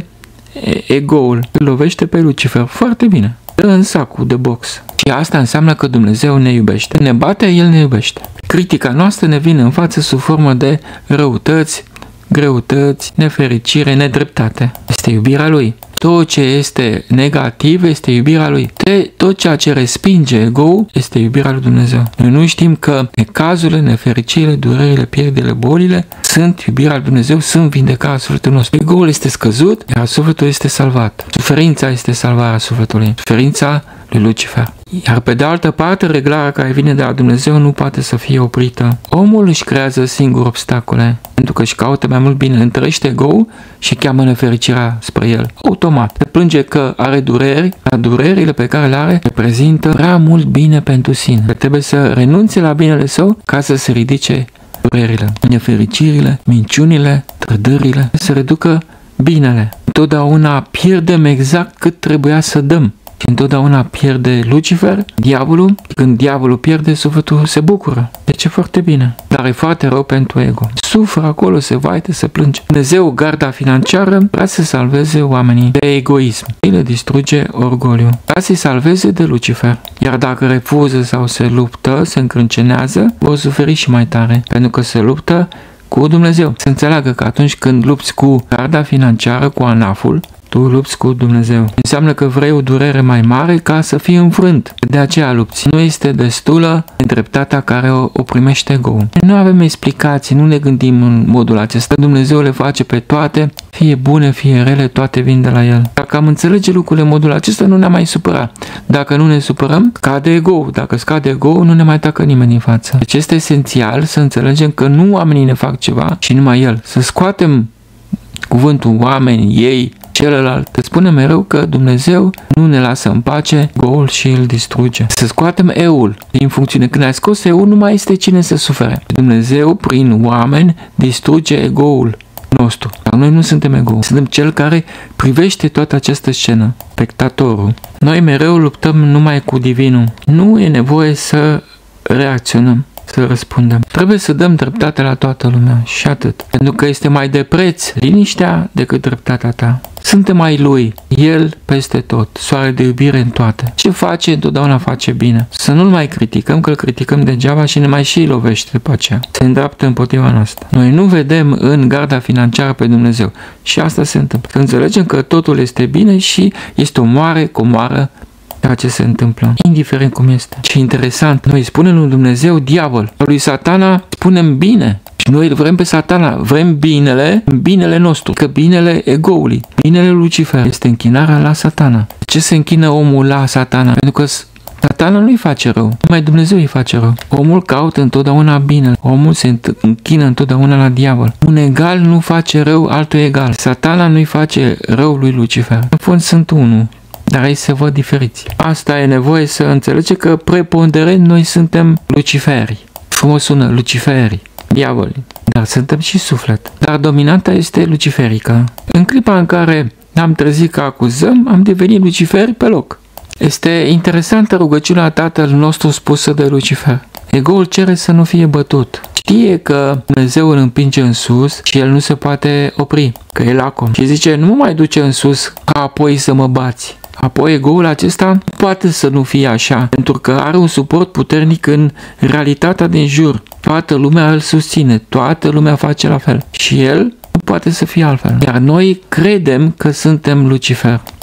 ego-ul. Îl lovește pe Lucifer. Foarte bine. Dă în sacul de box. Și asta înseamnă că Dumnezeu ne iubește. Ne bate, El ne iubește. Critica noastră ne vine în față sub formă de răutăți, greutăți, nefericire, nedreptate. Este iubirea Lui. Tot ce este negativ este iubirea Lui. Tot ceea ce respinge ego este iubirea Lui Dumnezeu. Noi nu știm că necazurile, nefericirile, durerile, pierderile, bolile sunt iubirea Lui Dumnezeu, sunt vindecarea sufletului nostru. Ego-ul este scăzut, iar sufletul este salvat. Suferința este salvarea sufletului. Suferința lui Lucifer. Iar pe de altă parte, reglarea care vine de la Dumnezeu nu poate să fie oprită. Omul își creează singur obstacole, pentru că își caută mai mult bine, întărește ego-ul și cheamă nefericirea spre el. Automat. Se plânge că are dureri, dar durerile pe care le are reprezintă prea mult bine pentru sine. Că trebuie să renunțe la binele său ca să se ridice durerile, nefericirile, minciunile, trădările, să reducă binele. Întotdeauna pierdem exact cât trebuia să dăm. Și întotdeauna pierde Lucifer, diavolul. Când diavolul pierde, sufletul se bucură. Deci e foarte bine. Dar e foarte rău pentru ego. Suferă acolo, se vaite, se plânge. Dumnezeu, garda financiară, vrea să salveze oamenii de egoism. El le distruge orgoliu. Vrea să-i salveze de Lucifer. Iar dacă refuză sau se luptă, se încrâncenează, vor suferi și mai tare. Pentru că se luptă cu Dumnezeu. Să înțeleagă că atunci când lupți cu garda financiară, cu anaful, tu lupți cu Dumnezeu. Înseamnă că vrei o durere mai mare ca să fii înfrânt. De aceea lupți. Nu este destulă dreptatea care o, o primește ego-ul. Nu avem explicații, nu ne gândim în modul acesta. Dumnezeu le face pe toate, fie bune, fie rele, toate vin de la El. Dacă am înțelege lucrurile în modul acesta, nu ne mai supăra. Dacă nu ne supărăm, cade ego-ul. Dacă scade ego-ul, nu ne mai atacă nimeni în față. Deci este esențial să înțelegem că nu oamenii ne fac ceva, ci numai El. Să scoatem cuvântul oameni, ei, celălalt. Te spune mereu că Dumnezeu nu ne lasă în pace, ego-ul și îl distruge. Să scoatem eu-ul din funcțiune. Când ai scos eu-ul, nu mai este cine să sufere. Dumnezeu, prin oameni, distruge ego-ul nostru. Dar noi nu suntem ego. Suntem cel care privește toată această scenă. Spectatorul. Noi mereu luptăm numai cu divinul. Nu e nevoie să reacționăm, să răspundem. Trebuie să dăm dreptate la toată lumea și atât. Pentru că este mai de preț liniștea decât dreptatea ta. Suntem ai Lui, El peste tot, soare de iubire în toate. Ce face, întotdeauna face bine. Să nu-L mai criticăm, că îl criticăm degeaba și ne mai și lovește după aceea. Se îndreaptă împotriva noastră. Noi nu vedem în garda financiară pe Dumnezeu. Și asta se întâmplă. Să înțelegem că totul este bine și este o mare comoară ceea ce se întâmplă, indiferent cum este. Și interesant, noi spunem lui Dumnezeu diavol, lui Satana spunem bine. Și noi vrem pe Satana, vrem binele, binele nostru, că binele egoului, binele Lucifer este închinarea la Satana. De ce se închină omul la Satana? Pentru că Satana nu-i face rău, numai Dumnezeu îi face rău. Omul caută întotdeauna bine, omul se închină întotdeauna la diavol. Un egal nu face rău altul egal. Satana nu-i face rău lui Lucifer. În fond sunt unul, dar ei se văd diferiți. Asta e nevoie să înțelege că preponderent noi suntem luciferi. Frumos sună, luciferi, diavoli. Dar suntem și suflet. Dar dominanta este luciferică. În clipa în care am trezit că acuzăm, am devenit luciferi pe loc. Este interesantă rugăciunea Tatăl nostru spusă de Lucifer. Ego-ul cere să nu fie bătut. Știe că Dumnezeu îl împinge în sus și el nu se poate opri, că e lacom. Și zice, nu mă mai duce în sus ca apoi să mă bați. Apoi ego-ul acesta poate să nu fie așa, pentru că are un suport puternic în realitatea din jur. Toată lumea îl susține, toată lumea face la fel. Și el nu poate să fie altfel. Iar noi credem că suntem Lucifer.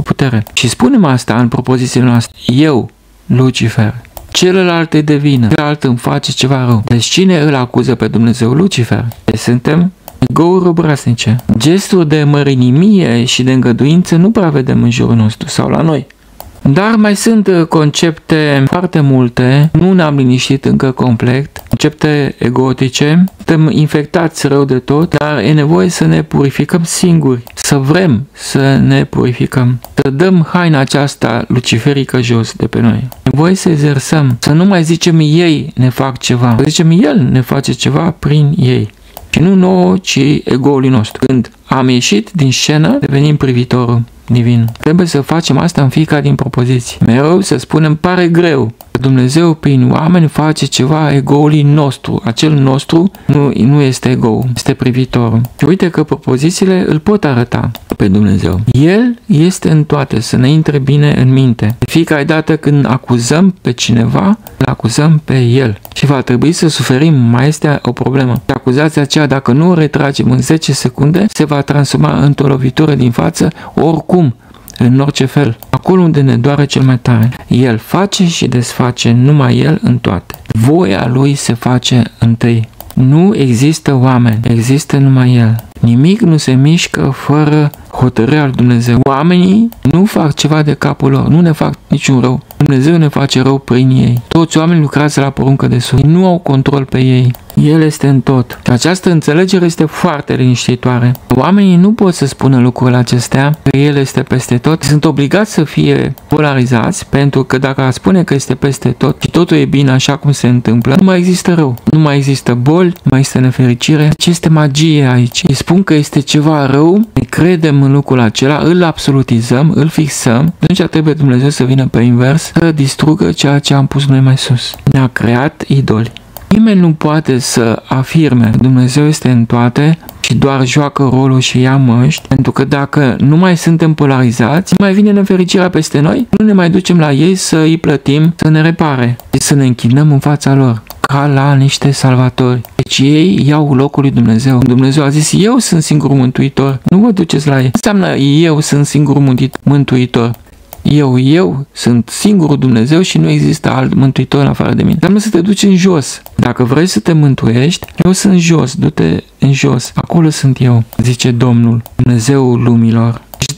putere. Și spunem asta în propozițiile noastre. Eu, Lucifer. Celălalt e de vină, celălalt îmi face ceva rău. Deci cine îl acuză pe Dumnezeu? Lucifer. Deci suntem egouri obraznice. Gesturi de mărinimie și de îngăduință nu prea vedem în jurul nostru sau la noi. Dar mai sunt concepte foarte multe, nu ne-am liniștit încă complet, concepte egotice, suntem infectați rău de tot, dar e nevoie să ne purificăm singuri, să vrem să ne purificăm, să dăm haina aceasta luciferică jos de pe noi. E nevoie să exersăm, să nu mai zicem ei ne fac ceva, să zicem el ne face ceva prin ei. Și nu nouă, ci egoului nostru. Când am ieșit din scenă, devenim privitorul divin. Trebuie să facem asta în fiecare din propoziții. Mereu să spunem, pare greu. Dumnezeu prin oameni face ceva egoului nostru. Acel nostru nu, nu este ego, este privitorul. Și uite că propozițiile îl pot arăta pe Dumnezeu. El este în toate, să ne intre bine în minte. De fiecare dată când acuzăm pe cineva, îl acuzăm pe el. Și va trebui să suferim, mai este o problemă. Și acuzația aceea, dacă nu o retragem în zece secunde, se va transforma într-o lovitură din față, oricum, în orice fel, acolo unde ne doare cel mai tare. El face și desface numai el în toate. Voia lui se face întâi. Nu există oameni, există numai el. Nimic nu se mișcă fără hotărârea lui Dumnezeu. Oamenii nu fac ceva de capul lor, nu ne fac niciun rău. Dumnezeu ne face rău prin ei. Toți oamenii lucrează la poruncă de sus. Nu au control pe ei. El este în tot. Și această înțelegere este foarte liniștitoare. Oamenii nu pot să spună lucrurile acestea, că El este peste tot. Sunt obligați să fie polarizați, pentru că dacă spune că este peste tot și totul e bine așa cum se întâmplă, nu mai există rău. Nu mai există boli, nu mai există nefericire. Ce este magie aici? Îi spun că este ceva rău, ne credem în lucrul acela, îl absolutizăm, îl fixăm. Atunci trebuie Dumnezeu să vină pe invers, să distrugă ceea ce am pus noi mai sus. Ne-a creat idoli. Nimeni nu poate să afirme Dumnezeu este în toate și doar joacă rolul și ia măști, pentru că dacă nu mai suntem polarizați, mai vine nefericirea peste noi, nu ne mai ducem la ei să îi plătim să ne repare și să ne închinăm în fața lor, ca la niște salvatori. Deci ei iau locul lui Dumnezeu. Dumnezeu a zis, eu sunt singurul mântuitor, nu vă duceți la ei. Înseamnă eu sunt singurul mântuitor. Eu, eu sunt singurul Dumnezeu și nu există alt mântuitor în afară de mine. Înseamnă să te duci în jos. Dacă vrei să te mântuiești, eu sunt jos, du-te în jos. Acolo sunt eu, zice Domnul, Dumnezeul lumilor.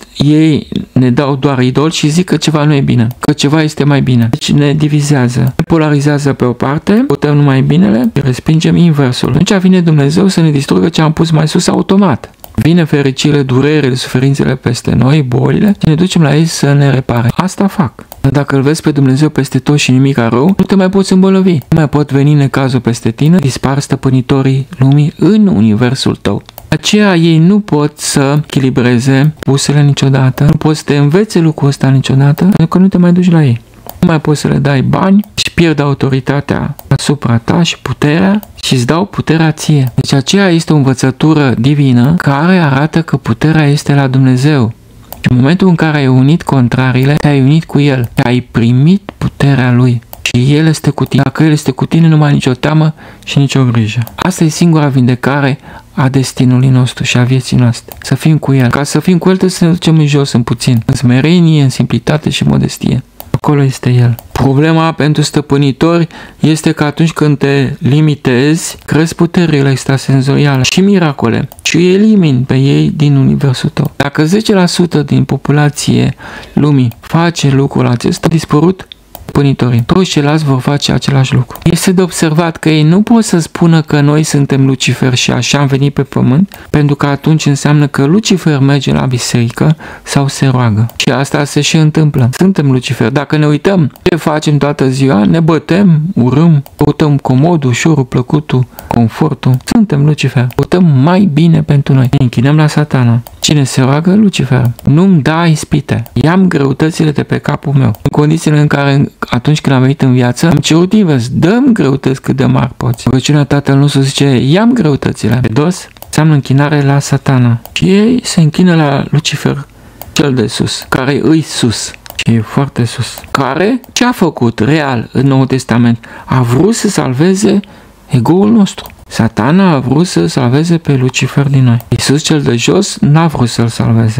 Ei ne dau doar idol și zic că ceva nu e bine, că ceva este mai bine. Deci ne divizează, ne polarizează pe o parte, votăm numai binele și respingem inversul. Atunci vine Dumnezeu să ne distrugă ce am pus mai sus automat. Vine fericire, durerele, suferințele peste noi, bolile, și ne ducem la ei să ne repare. Asta fac. Dar dacă îl vezi pe Dumnezeu peste tot și nimic rău, nu te mai poți îmbolnăvi. Nu mai pot veni necazul peste tine, dispar stăpânitorii lumii în universul tău. Aceea ei nu pot să echilibreze pusele niciodată, nu poți să te învețe lucrul ăsta niciodată, pentru că nu te mai duci la ei. Nu mai poți să le dai bani și pierd autoritatea asupra ta și puterea și îți dau puterea ție. Deci aceea este o învățătură divină care arată că puterea este la Dumnezeu. Și în momentul în care ai unit contrariile, te-ai unit cu El și ai primit puterea Lui. Și El este cu tine. Dacă El este cu tine, nu mai ai nicio teamă și nicio grijă. Asta e singura vindecare a destinului nostru și a vieții noastre. Să fim cu El. Ca să fim cu El trebuie să ne ducem în jos, în puțin. În smerenie, în simplitate și modestie. Acolo este El. Problema pentru stăpânitori este că atunci când te limitezi, crezi puterile extrasenzoriale și miracole și îi elimini pe ei din universul tău. Dacă zece la sută din populație lumii face lucrul acesta, a dispărut stăpânitorii. Toți ceilalți vor face același lucru. Este de observat că ei nu pot să spună că noi suntem Lucifer și așa am venit pe pământ, pentru că atunci înseamnă că Lucifer merge la biserică sau se roagă. Și asta se și întâmplă. Suntem Lucifer. Dacă ne uităm ce facem toată ziua, ne bătem, urâm, căutăm comodul, ușorul, plăcutul, confortul. Suntem Lucifer. Căutăm mai bine pentru noi. Ne închinăm la Satana. Cine se roagă? Lucifer. Nu-mi da ispite. I-am greutățile de pe capul meu. În condițiile în care atunci când am venit în viață, am cerut invers. Dă-mi greutăți cât de mari poți. Rugăciunea Tatăl nostru zice, ia-mi greutățile. Pe dos, înseamnă închinare la Satana. Și ei se închină la Lucifer, cel de sus, care îi sus. Și e foarte sus. Care ce a făcut real în Noul Testament? A vrut să salveze egoul nostru. Satana a vrut să salveze pe Lucifer din noi. Iisus cel de jos n-a vrut să-l salveze.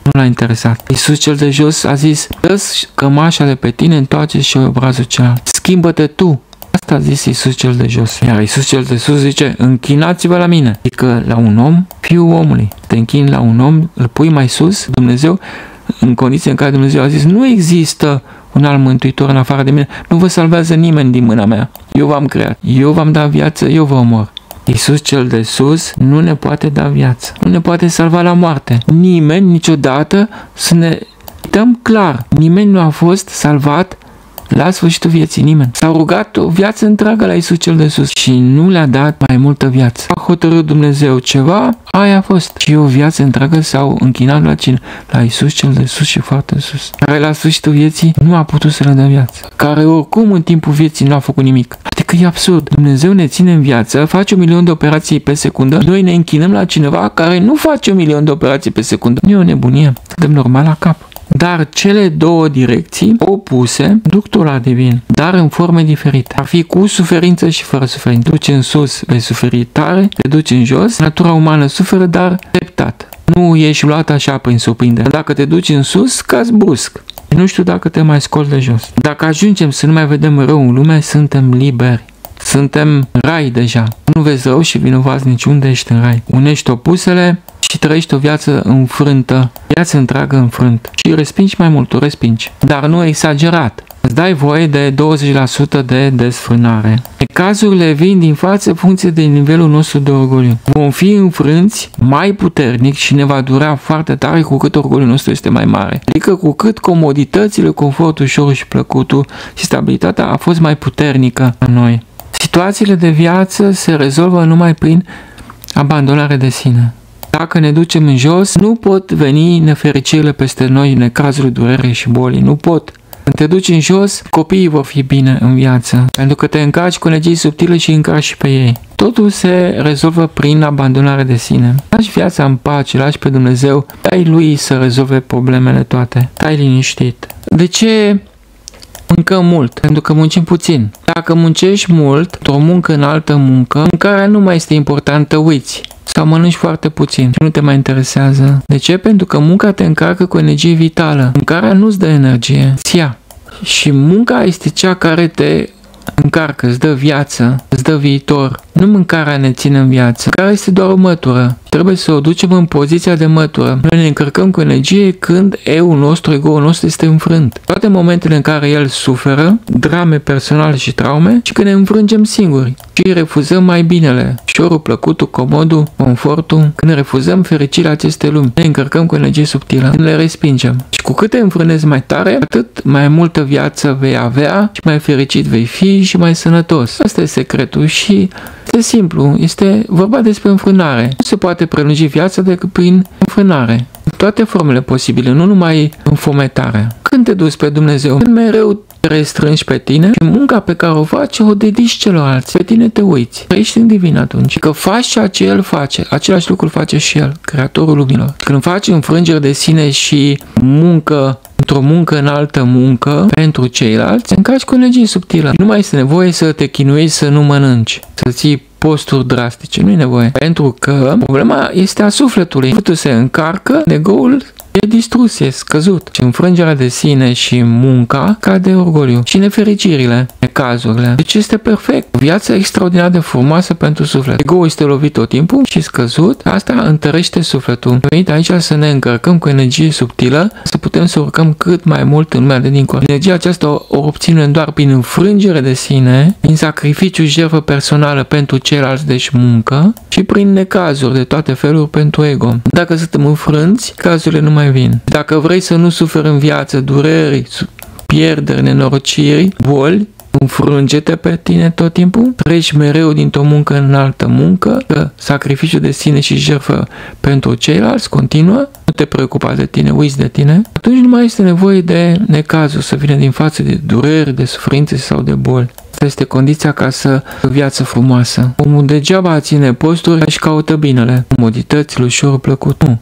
Nu l-a interesat. Iisus cel de jos a zis, dă-ți cămașa de pe tine, întoarce și obrazul celălalt. Schimbă-te tu. Asta a zis Iisus cel de jos. Iar Iisus cel de sus zice, închinați-vă la mine. Adică la un om, fiul omului. Te închini la un om, îl pui mai sus, Dumnezeu, în condiții în care Dumnezeu a zis, nu există un alt mântuitor în afară de mine, nu vă salvează nimeni din mâna mea. Eu v-am creat, eu v-am dat viață, eu vă omor. Iisus cel de sus nu ne poate da viață, nu ne poate salva la moarte. Nimeni niciodată, să ne dăm clar, nimeni nu a fost salvat la sfârșitul vieții, nimeni. S-a rugat o viață întreagă la Iisus cel de sus și nu le-a dat mai multă viață. A hotărât Dumnezeu ceva, aia a fost. Și o viață întreagă s-au închinat la cine? La Iisus cel de sus și foarte sus. Care la sfârșitul vieții nu a putut să le dea viață. Care oricum în timpul vieții nu a făcut nimic. Adică e absurd. Dumnezeu ne ține în viață, face un milion de operații pe secundă, noi ne închinăm la cineva care nu face un milion de operații pe secundă. Nu e o nebunie. Dăm normal la cap. Dar cele două direcții opuse duc tot la divin, dar în forme diferite. Ar fi cu suferință și fără suferință. Te duci în sus, vei suferi tare, te duci în jos, natura umană suferă, dar treptat. Nu ești luat așa prin surprindere. Dacă te duci în sus, cazi brusc. Nu știu dacă te mai scoli de jos. Dacă ajungem să nu mai vedem rău în lume, suntem liberi. Suntem rai deja. Nu vezi rău și vinovați niciunde ești în rai. Unești opusele și trăiești o viață înfrântă, viață întreagă înfrântă. Și respingi mai mult, o respingi. Dar nu exagerat. Îți dai voie de douăzeci la sută de desfrânare. Cazurile vin din față în funcție de nivelul nostru de orgoliu. Vom fi înfrânți mai puternic și ne va dura foarte tare cu cât orgoliul nostru este mai mare. Adică cu cât comoditățile, confortul ușor și plăcutul și stabilitatea a fost mai puternică în noi. Situațiile de viață se rezolvă numai prin abandonare de sine. Dacă ne ducem în jos, nu pot veni nefericirile peste noi, necazuri, durere și boli. Nu pot. Când te duci în jos, copiii vor fi bine în viață, pentru că te încarci cu energii subtile și încarci și pe ei. Totul se rezolvă prin abandonare de sine. Lași viața în pace, lași pe Dumnezeu, dai Lui să rezolve problemele toate. Stai liniștit. De ce mâncăm mult? Pentru că muncim puțin. Dacă muncești mult, într-o muncă în altă muncă, mâncarea nu mai este importantă, uiți. Sau mănânci foarte puțin și nu te mai interesează. De ce? Pentru că munca te încarcă cu energie vitală. Mâncarea nu-ți dă energie, îți ia. Și munca este cea care te încarcă, îți dă viață, îți dă viitor. Nu mâncarea ne ține în viață. Mâncarea este doar o mătură. Trebuie să o ducem în poziția de mătură. Noi ne încărcăm cu energie când eu nostru, ego-ul nostru este înfrânt. Toate momentele în care el suferă, drame personale și traume, și când ne înfrângem singuri și refuzăm mai binele, ușorul, plăcutul, comodul, confortul, când refuzăm fericirea acestei lumi, ne încărcăm cu energie subtilă, când le respingem. Și cu cât te înfrânezi mai tare, atât mai multă viață vei avea și mai fericit vei fi și mai sănătos. Asta e secretul și este simplu, este vorba despre înfrânare. Nu se poate prelungi viața decât prin înfrânare. Toate formele posibile, nu numai înfometarea. Când te duci pe Dumnezeu, când mereu te restrângi pe tine și munca pe care o faci o dedici celorlalți. Pe tine te uiți. Trăiești în divin atunci. Că faci ceea ce El face. Același lucru face și El, Creatorul lumilor. Când faci înfrângeri de sine și muncă într-o muncă în altă muncă pentru ceilalți, încarci cu energie subtilă. Nu mai este nevoie să te chinuiești să nu mănânci, să ții posturi drastice, nu e nevoie. Pentru că problema este a sufletului. Sufletul se încarcă, ego-ul e distrus, e scăzut. Și înfrângerea de sine și munca cade orgoliu. Și nefericirile, necazurile. Deci este perfect. O viață extraordinar de frumoasă pentru suflet. Ego-ul este lovit tot timpul și scăzut. Asta întărește sufletul. Am venit aici să ne încărcăm cu energie subtilă, să putem să urcăm cât mai mult în lumea de dincolo. Energia aceasta o obținem doar prin înfrângere de sine, prin sacrificiu, jertfă personală pentru ceilalți, deci muncă, și prin necazuri de toate feluri pentru ego. Dacă suntem înfrânți, cazurile nu mai vin. Dacă vrei să nu suferi în viață dureri, pierderi, nenorociri, boli, înfrânge-te pe tine tot timpul, treci mereu dintr-o muncă în altă muncă, că sacrificiul de sine și jertfă pentru ceilalți continuă, nu te preocupa de tine, uiți de tine, atunci nu mai este nevoie de necazuri să vină din față, de dureri, de suferințe sau de boli. Asta este condiția ca să o viață frumoasă. Omul degeaba ține posturi și caută binele, comoditățile, ușor, plăcut. Nu.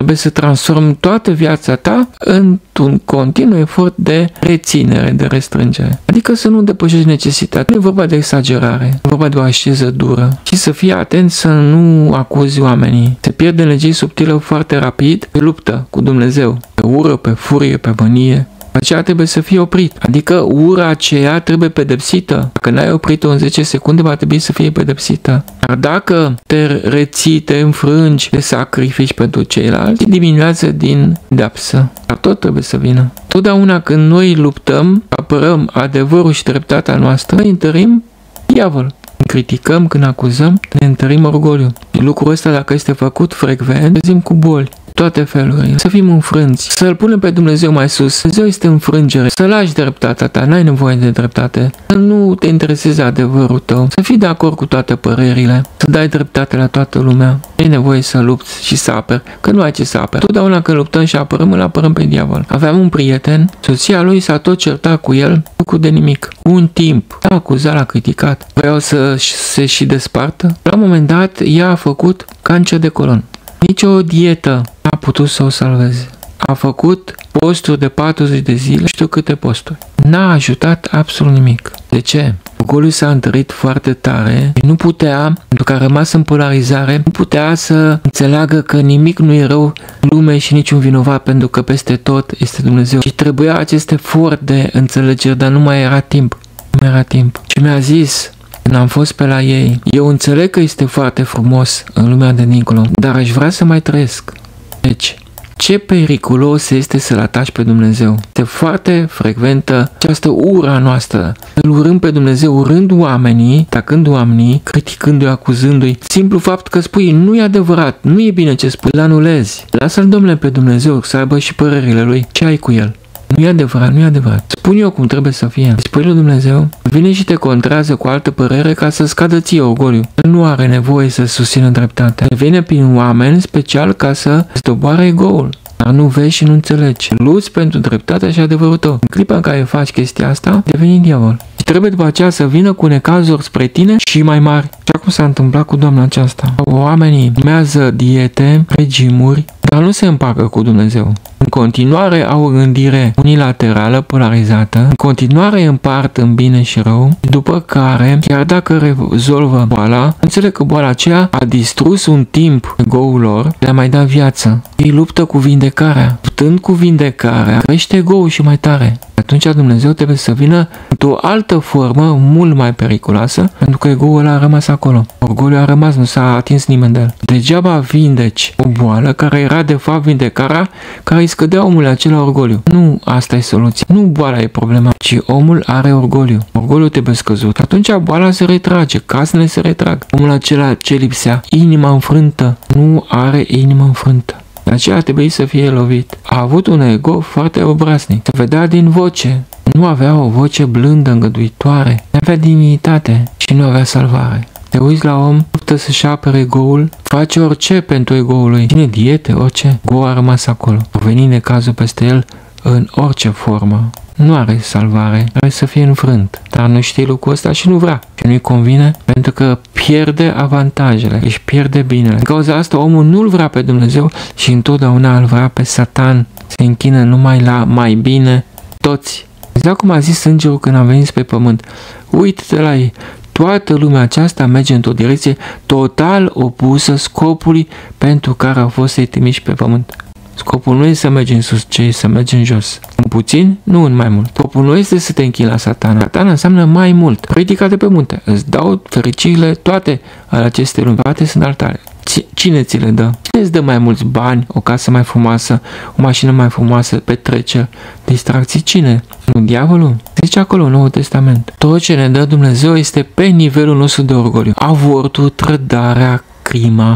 Trebuie să transformi toată viața ta într-un continuu efort de reținere, de restrângere. Adică să nu depășești necesitatea. Nu e vorba de exagerare, e vorba de o asceză dură. Și să fii atent să nu acuzi oamenii. Se pierde energie subtilă foarte rapid pe luptă cu Dumnezeu. Pe ură, pe furie, pe mânie. Aceea trebuie să fie oprit. Adică ura aceea trebuie pedepsită. Dacă n-ai oprit-o în zece secunde, va trebui să fie pedepsită. Dar dacă te reții, te înfrângi, te sacrifici pentru ceilalți, diminuează din deapsă. Dar tot trebuie să vină. Totdeauna când noi luptăm, apărăm adevărul și dreptatea noastră, noi întărim diavol. Criticăm, când acuzăm, ne întărim orgoliu. Lucrul ăsta, dacă este făcut frecvent, trezim cu boli. Toate felurile. Să fim înfrânți. Să-L punem pe Dumnezeu mai sus. Dumnezeu este înfrângere. Să lași dreptatea ta. N-ai nevoie de dreptate. Să nu te intereseze adevărul tău. Să fii de acord cu toate părerile. Să dai dreptate la toată lumea. Nu e nevoie să lupți și să aperi. Că nu ai ce să aperi. Totdeauna când luptăm și apărăm, îl apărăm pe diavol. Aveam un prieten. Soția lui s-a tot certat cu el. Nu de nimic. Un timp. L-a acuzat, l-a criticat. Vreau să se și despartă. La un moment dat, ea a făcut cancer de colon. Nici o dietă n-a putut să o salveze. A făcut posturi de patruzeci de zile, știu câte posturi. N-a ajutat absolut nimic. De ce? Orgoliul s-a întărit foarte tare și nu putea, pentru că a rămas în polarizare, nu putea să înțeleagă că nimic nu e rău în lume și niciun vinovat, pentru că peste tot este Dumnezeu. Și trebuia acest efort de înțelegere, dar nu mai era timp. Nu mai era timp. Și mi-a zis, când am fost pe la ei, eu înțeleg că este foarte frumos în lumea de dincolo, dar aș vrea să mai trăiesc. Deci, ce periculos este să-L ataci pe Dumnezeu. Este foarte frecventă această ura noastră. Îl urâm pe Dumnezeu, urând oamenii, atacând oamenii, criticându-i, acuzându-i. Simplu fapt că spui, nu e adevărat, nu e bine ce spui, îl anulezi. Lasă-L, Domnule, pe Dumnezeu să aibă și părerile lui. Ce ai cu el? Nu e adevărat, nu e adevărat. Spun eu cum trebuie să fie. Spui lui Dumnezeu, vine și te contrazează cu altă părere ca să scadă ție orgoliu. El nu are nevoie să susțină dreptatea. Vine prin oameni special ca să îți doboare ego-ul. Dar nu vezi și nu înțelegi. Luți pentru dreptatea și adevărul tău. În clipa în care faci chestia asta, deveni diavol. Și trebuie după aceea să vină cu necazuri spre tine și mai mari. Și acum s-a întâmplat cu doamna aceasta. Oamenii urmează diete, regimuri, dar nu se împacă cu Dumnezeu. În continuare au o gândire unilaterală, polarizată, în continuare împart în bine și rău, după care, chiar dacă rezolvă boala, înțeleg că boala aceea a distrus un timp ego-ul lor, le-a mai dat viață. Ei luptă cu vindecarea. Luptând cu vindecarea, crește ego-ul și mai tare. Atunci Dumnezeu trebuie să vină într-o altă formă mult mai periculoasă, pentru că ego-ul a rămas acolo. Orgoliul a rămas, nu s-a atins nimeni de el. Degeaba vindeci o boală care era de fapt vindecarea care îi scădea omul acela orgoliu. Nu asta e soluția. Nu boala e problema, ci omul are orgoliu. Orgoliul trebuie scăzut. Atunci boala se retrage, casele se retrag. Omul acela ce lipsea? Inima înfrântă. Nu are inima înfrântă. De aceea ar trebui să fie lovit. A avut un ego foarte obraznic. Se vedea din voce. Nu avea o voce blândă, îngăduitoare. Nu avea dignitate și nu avea salvare. Te uiți la om, luptă să-și apere ego-ul, face orice pentru ego-ul lui. Ține diete, orice. Ego a rămas acolo. A venit necazul peste el în orice formă. Nu are salvare, are să fie înfrânt. Dar nu știe lucrul ăsta și nu vrea. Și nu-i convine pentru că pierde avantajele, își pierde binele. În cauza asta omul nu-L vrea pe Dumnezeu și întotdeauna îl vrea pe Satan. Se închină numai la mai bine toți. Exact cum a zis îngerul când a venit pe pământ. Uite-te la ei. Toată lumea aceasta merge într-o direcție total opusă scopului pentru care au fost ei trimiși pe pământ. Scopul nu este să mergi în sus, ci să mergi în jos. În puțin, nu în mai mult. Scopul nu este să te închini la Satana. Satana înseamnă mai mult. Ridică de pe munte. Îți dau fericirile toate ale acestei lumi. Toate sunt ale tale. Cine ți le dă? Cine îți dă mai mulți bani, o casă mai frumoasă, o mașină mai frumoasă, petreceri, distracții? Cine? Nu diavolul? Zice acolo în Noul Testament. Tot ce ne dă Dumnezeu este pe nivelul nostru de orgoliu. Avortul, trădarea, crima,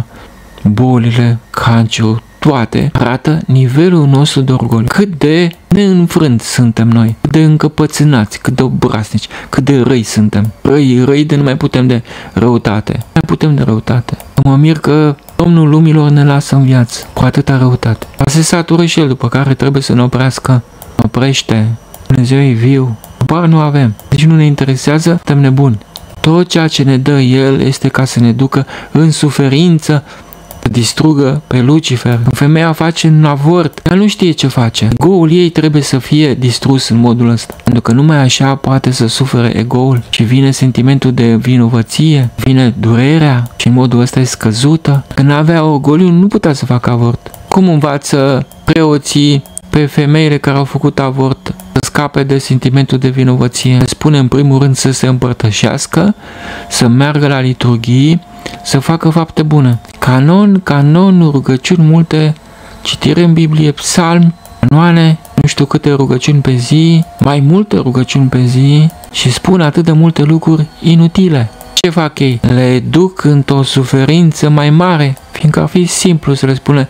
bolile, cancerul, toate arată nivelul nostru de orgoliu. Cât de neînfrânt suntem noi, cât de încăpățânați, cât de obraznici, cât de răi suntem. Răi, răi de nu mai putem de răutate. Nu mai putem de răutate. Mă mir că Domnul lumilor ne lasă în viață cu atâta răutate. Dar se satură și El, după care trebuie să ne oprească. Oprește. Dumnezeu e viu. Bar nu avem. Deci nu ne interesează, suntem nebuni. Tot ceea ce ne dă El este ca să ne ducă în suferință să distrugă pe Lucifer. Femeia face un avort, ea nu știe ce face. Ego-ul ei trebuie să fie distrus în modul ăsta, pentru că numai așa poate să sufere ego-ul și vine sentimentul de vinovăție, vine durerea și în modul ăsta e scăzută. Când avea orgoliu nu putea să facă avort. Cum învață preoții pe femeile care au făcut avort să scape de sentimentul de vinovăție? Spune în primul rând să se împărtășească, să meargă la liturghii, să facă fapte bune. Canon, canon, rugăciuni multe, citire în Biblie, psalmi, canoane, nu știu câte rugăciuni pe zi, mai multe rugăciuni pe zi și spun atât de multe lucruri inutile. Ce fac ei? Le duc într-o suferință mai mare, fiindcă ar fi simplu să le spune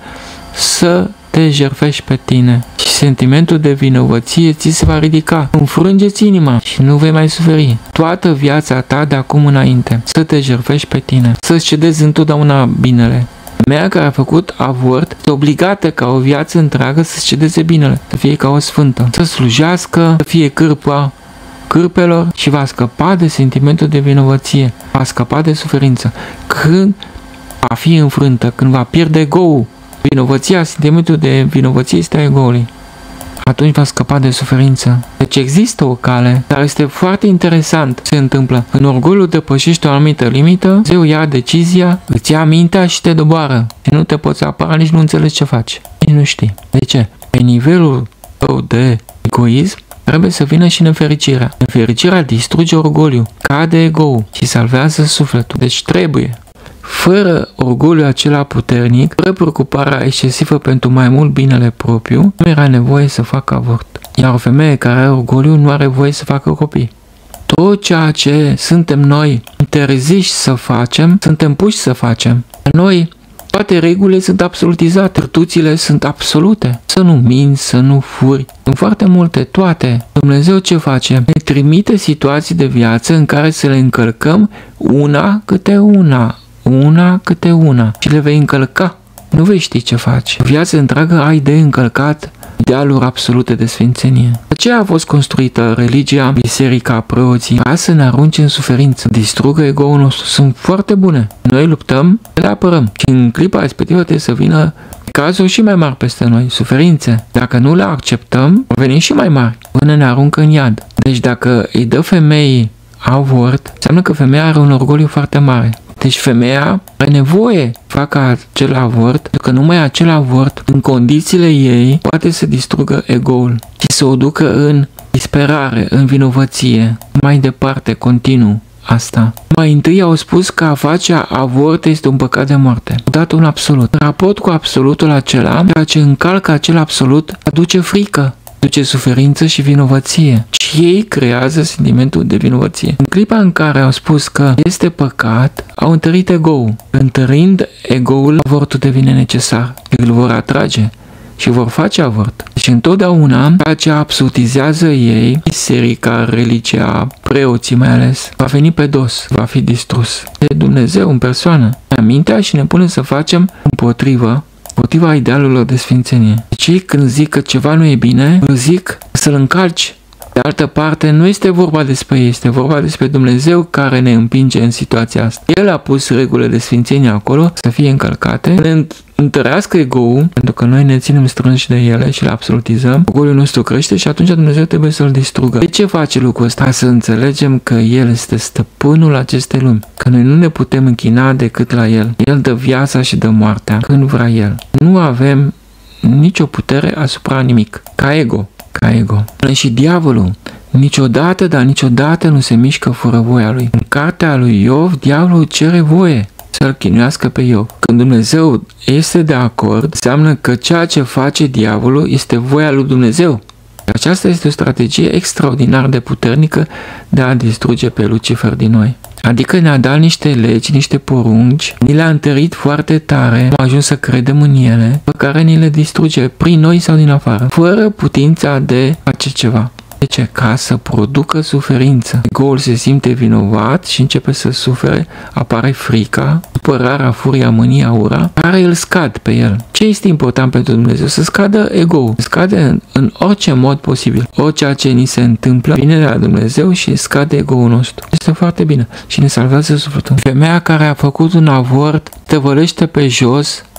să te jertfești pe tine și sentimentul de vinovăție ți se va ridica. Înfrânge-ți inima și nu vei mai suferi. Toată viața ta de acum înainte să te jertfești pe tine, să-ți cedezi întotdeauna binele. Femeia care a făcut avort este obligată ca o viață întreagă să-ți cedeze binele, să fie ca o sfântă, să slujească, să fie cârpa cârpelor și va scăpa de sentimentul de vinovăție, va scăpa de suferință. Când va fi înfrântă, când va pierde ego-ul, vinovăția, sentimentul de vinovăție este a ego-ului, atunci va scăpa de suferință. Deci există o cale, dar este foarte interesant ce se întâmplă. În orgoliul depășește o anumită limită, Zeu ia decizia, îți ia mintea și te doboară. Și nu te poți apăra, nici nu înțelegi ce faci. Nici nu știi. De ce? Pe nivelul tău de egoism trebuie să vină și nefericirea. Nefericirea distruge orgoliu, cade ego-ul și salvează sufletul. Deci trebuie. Fără orgoliul acela puternic, fără preocuparea excesivă pentru mai mult binele propriu, nu era nevoie să facă avort. Iar o femeie care are orgoliu nu are voie să facă copii. Tot ceea ce suntem noi interziși să facem, suntem puși să facem. Noi, toate regulile sunt absolutizate, virtuțile sunt absolute. Să nu minți, să nu furi, sunt foarte multe, toate. Dumnezeu ce face? Ne trimite situații de viață în care să le încălcăm una câte una. Una câte una și le vei încălca. Nu vei ști ce faci. Viața întreagă ai de încălcat idealuri absolute de sfințenie. De ce a fost construită religia, biserica, preoții? Ca să ne arunce în suferință, distrugă ego-ul nostru. Sunt foarte bune. Noi luptăm, le apărăm. Și în clipa respectivă trebuie să vină cazuri și mai mari peste noi, suferințe. Dacă nu le acceptăm, venim și mai mari, până ne aruncă în iad. Deci dacă îi dă femeii avort, înseamnă că femeia are un orgoliu foarte mare. Deci femeia are nevoie să facă acel avort, pentru că numai acel avort, în condițiile ei, poate să distrugă ego-ul și să o ducă în disperare, în vinovăție, mai departe, continuu. Asta. Mai întâi au spus că a face avort este un păcat de moarte. Odată un absolut. În raport cu absolutul acela, ceea ce încalcă acel absolut aduce frică, aduce suferință și vinovăție. Și ei creează sentimentul de vinovăție. În clipa în care au spus că este păcat, au întărit ego-ul. Întărind ego-ul, avortul devine necesar. Îl vor atrage și vor face avort. Și întotdeauna, ceea ce absolutizează ei, biserica, religia, preoții mai ales, va veni pe dos, va fi distrus. De Dumnezeu în persoană. Mintea și ne pune să facem împotrivă, împotriva idealurilor de sfințenie. Deci ei când zic că ceva nu e bine, îl zic să-l încalci. De altă parte, nu este vorba despre ei, este vorba despre Dumnezeu care ne împinge în situația asta. El a pus regulile de sfințenie acolo să fie încălcate, ne întărească ego-ul, pentru că noi ne ținem strânși de ele și le absolutizăm. Ego-ul nostru crește și atunci Dumnezeu trebuie să-l distrugă. De ce face lucrul ăsta? Ca să înțelegem că El este stăpânul acestei lumi, că noi nu ne putem închina decât la El. El dă viața și dă moartea când vrea El. Nu avem nicio putere asupra nimic, ca ego. Ca ego. Și diavolul niciodată, dar niciodată nu se mișcă fără voia lui. În cartea lui Iov, diavolul cere voie să-l chinuiască pe Iov. Când Dumnezeu este de acord, înseamnă că ceea ce face diavolul este voia lui Dumnezeu. Aceasta este o strategie extraordinar de puternică de a distruge pe Lucifer din noi. Adică ne-a dat niște legi, niște porunci, ni le-a întărit foarte tare, am ajuns să credem în ele, pe care ni le distruge prin noi sau din afară, fără putința de a face ceva. De ce? Ca să producă suferință. Ego-ul se simte vinovat și începe să sufere, apare frica, supărarea, furia, mânia, ura, care îl scad pe el. Ce este important pentru Dumnezeu? Să scadă ego-ul. Scade în, în orice mod posibil. Orice ce ni se întâmplă vine de la Dumnezeu și scade ego-ul nostru. Este foarte bine și ne salvează sufletul. Femeia care a făcut un avort tăvălește pe jos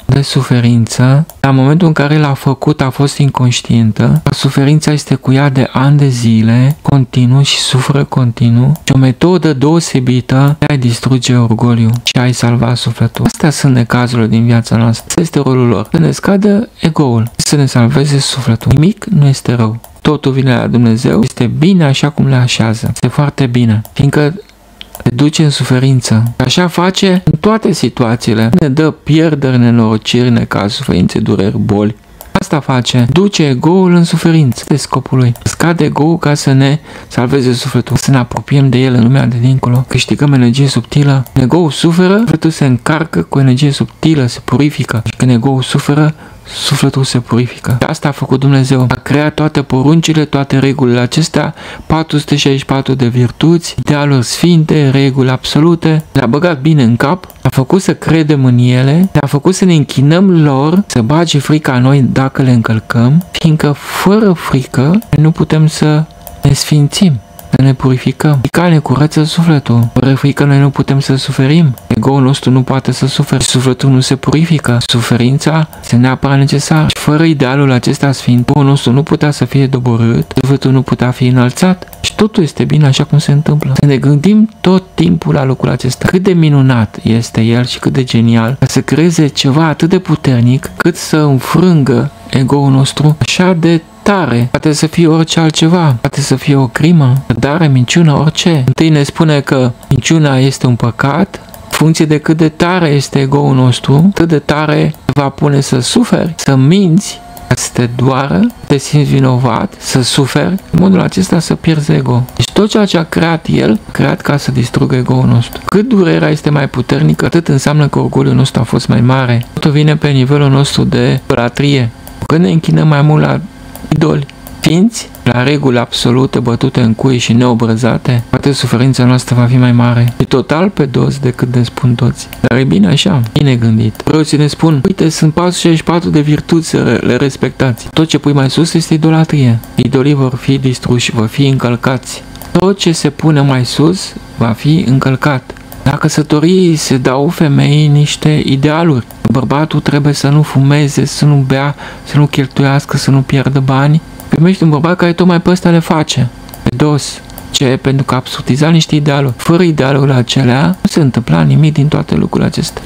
de suferință, la momentul în care l-a făcut a fost inconștientă, suferința este cu ea de ani de zile, continuu și suferă continuu și o metodă deosebită de a distruge orgoliu și a-i salva sufletul. Astea sunt necazurile din viața noastră. Asta este rolul lor. Să ne scadă ego-ul, să ne salveze sufletul. Nimic nu este rău. Totul vine la Dumnezeu, este bine așa cum le așează. Este foarte bine, fiindcă te duce în suferință. Așa face în toate situațiile. Ne dă pierderi, nenorociri, necaz, suferințe, dureri, boli. Asta face. Duce ego-ul în suferință. Este scopul lui. Scade ego-ul ca să ne salveze sufletul. Să ne apropiem de el în lumea de dincolo. Câștigăm energie subtilă. Când ego-ul suferă, sufletul se încarcă cu energie subtilă, se purifică. Și când ego-ul suferă, sufletul se purifică. Și asta a făcut Dumnezeu. A creat toate poruncile, toate regulile acestea, patru sute șaizeci și patru de virtuți, idealuri sfinte, reguli absolute. Le-a băgat bine în cap, a făcut să credem în ele, ne-a făcut să ne închinăm lor, să bage frica în noi dacă le încălcăm, fiindcă fără frică nu putem să ne sfințim, să ne purificăm. Frica ne curăță sufletul. Fără frică noi nu putem să suferim. Ego-ul nostru nu poate să sufere. Sufletul nu se purifică. Suferința este neapărat necesară. Și fără idealul acesta sfânt, ego-ul nostru nu putea să fie doborât, sufletul nu putea fi înălțat. Și totul este bine așa cum se întâmplă. Să ne gândim tot timpul la lucrul acesta. Cât de minunat este el și cât de genial ca să creeze ceva atât de puternic cât să înfrângă ego-ul nostru așa de tare. Poate să fie orice altceva, poate să fie o crimă, trădare, minciună, orice. Întâi ne spune că minciuna este un păcat, funcție de cât de tare este ego-ul nostru, atât de tare te va pune să suferi, să minți, să te doară, te simți vinovat, să suferi, în modul acesta să pierzi ego. Deci tot ceea ce a creat el, a creat ca să distrugă ego-ul nostru. Cât durerea este mai puternică, atât înseamnă că orgoliul nostru a fost mai mare. Totul vine pe nivelul nostru de idolatrie. Când ne închinăm mai mult la idoli, ființi, la reguli absolute, bătute în cui și neobrăzate, poate suferința noastră va fi mai mare. E total pe dos decât ne spun toți. Dar e bine așa, bine gândit. Preoții ne spun, uite, sunt patru sute șaizeci și patru de virtuți, să le respectați. Tot ce pui mai sus este idolatrie. Idolii vor fi distruși, vor fi încălcați. Tot ce se pune mai sus va fi încălcat. La căsătorii se dau femeii niște idealuri. Bărbatul trebuie să nu fumeze, să nu bea, să nu cheltuiască, să nu pierdă bani. Primești un bărbat care tocmai pe ăsta le face. Pe dos. Ce? Pentru că a absurdizat niște idealuri. Fără idealurile acelea nu se întâmpla nimic din toate lucrurile acestea.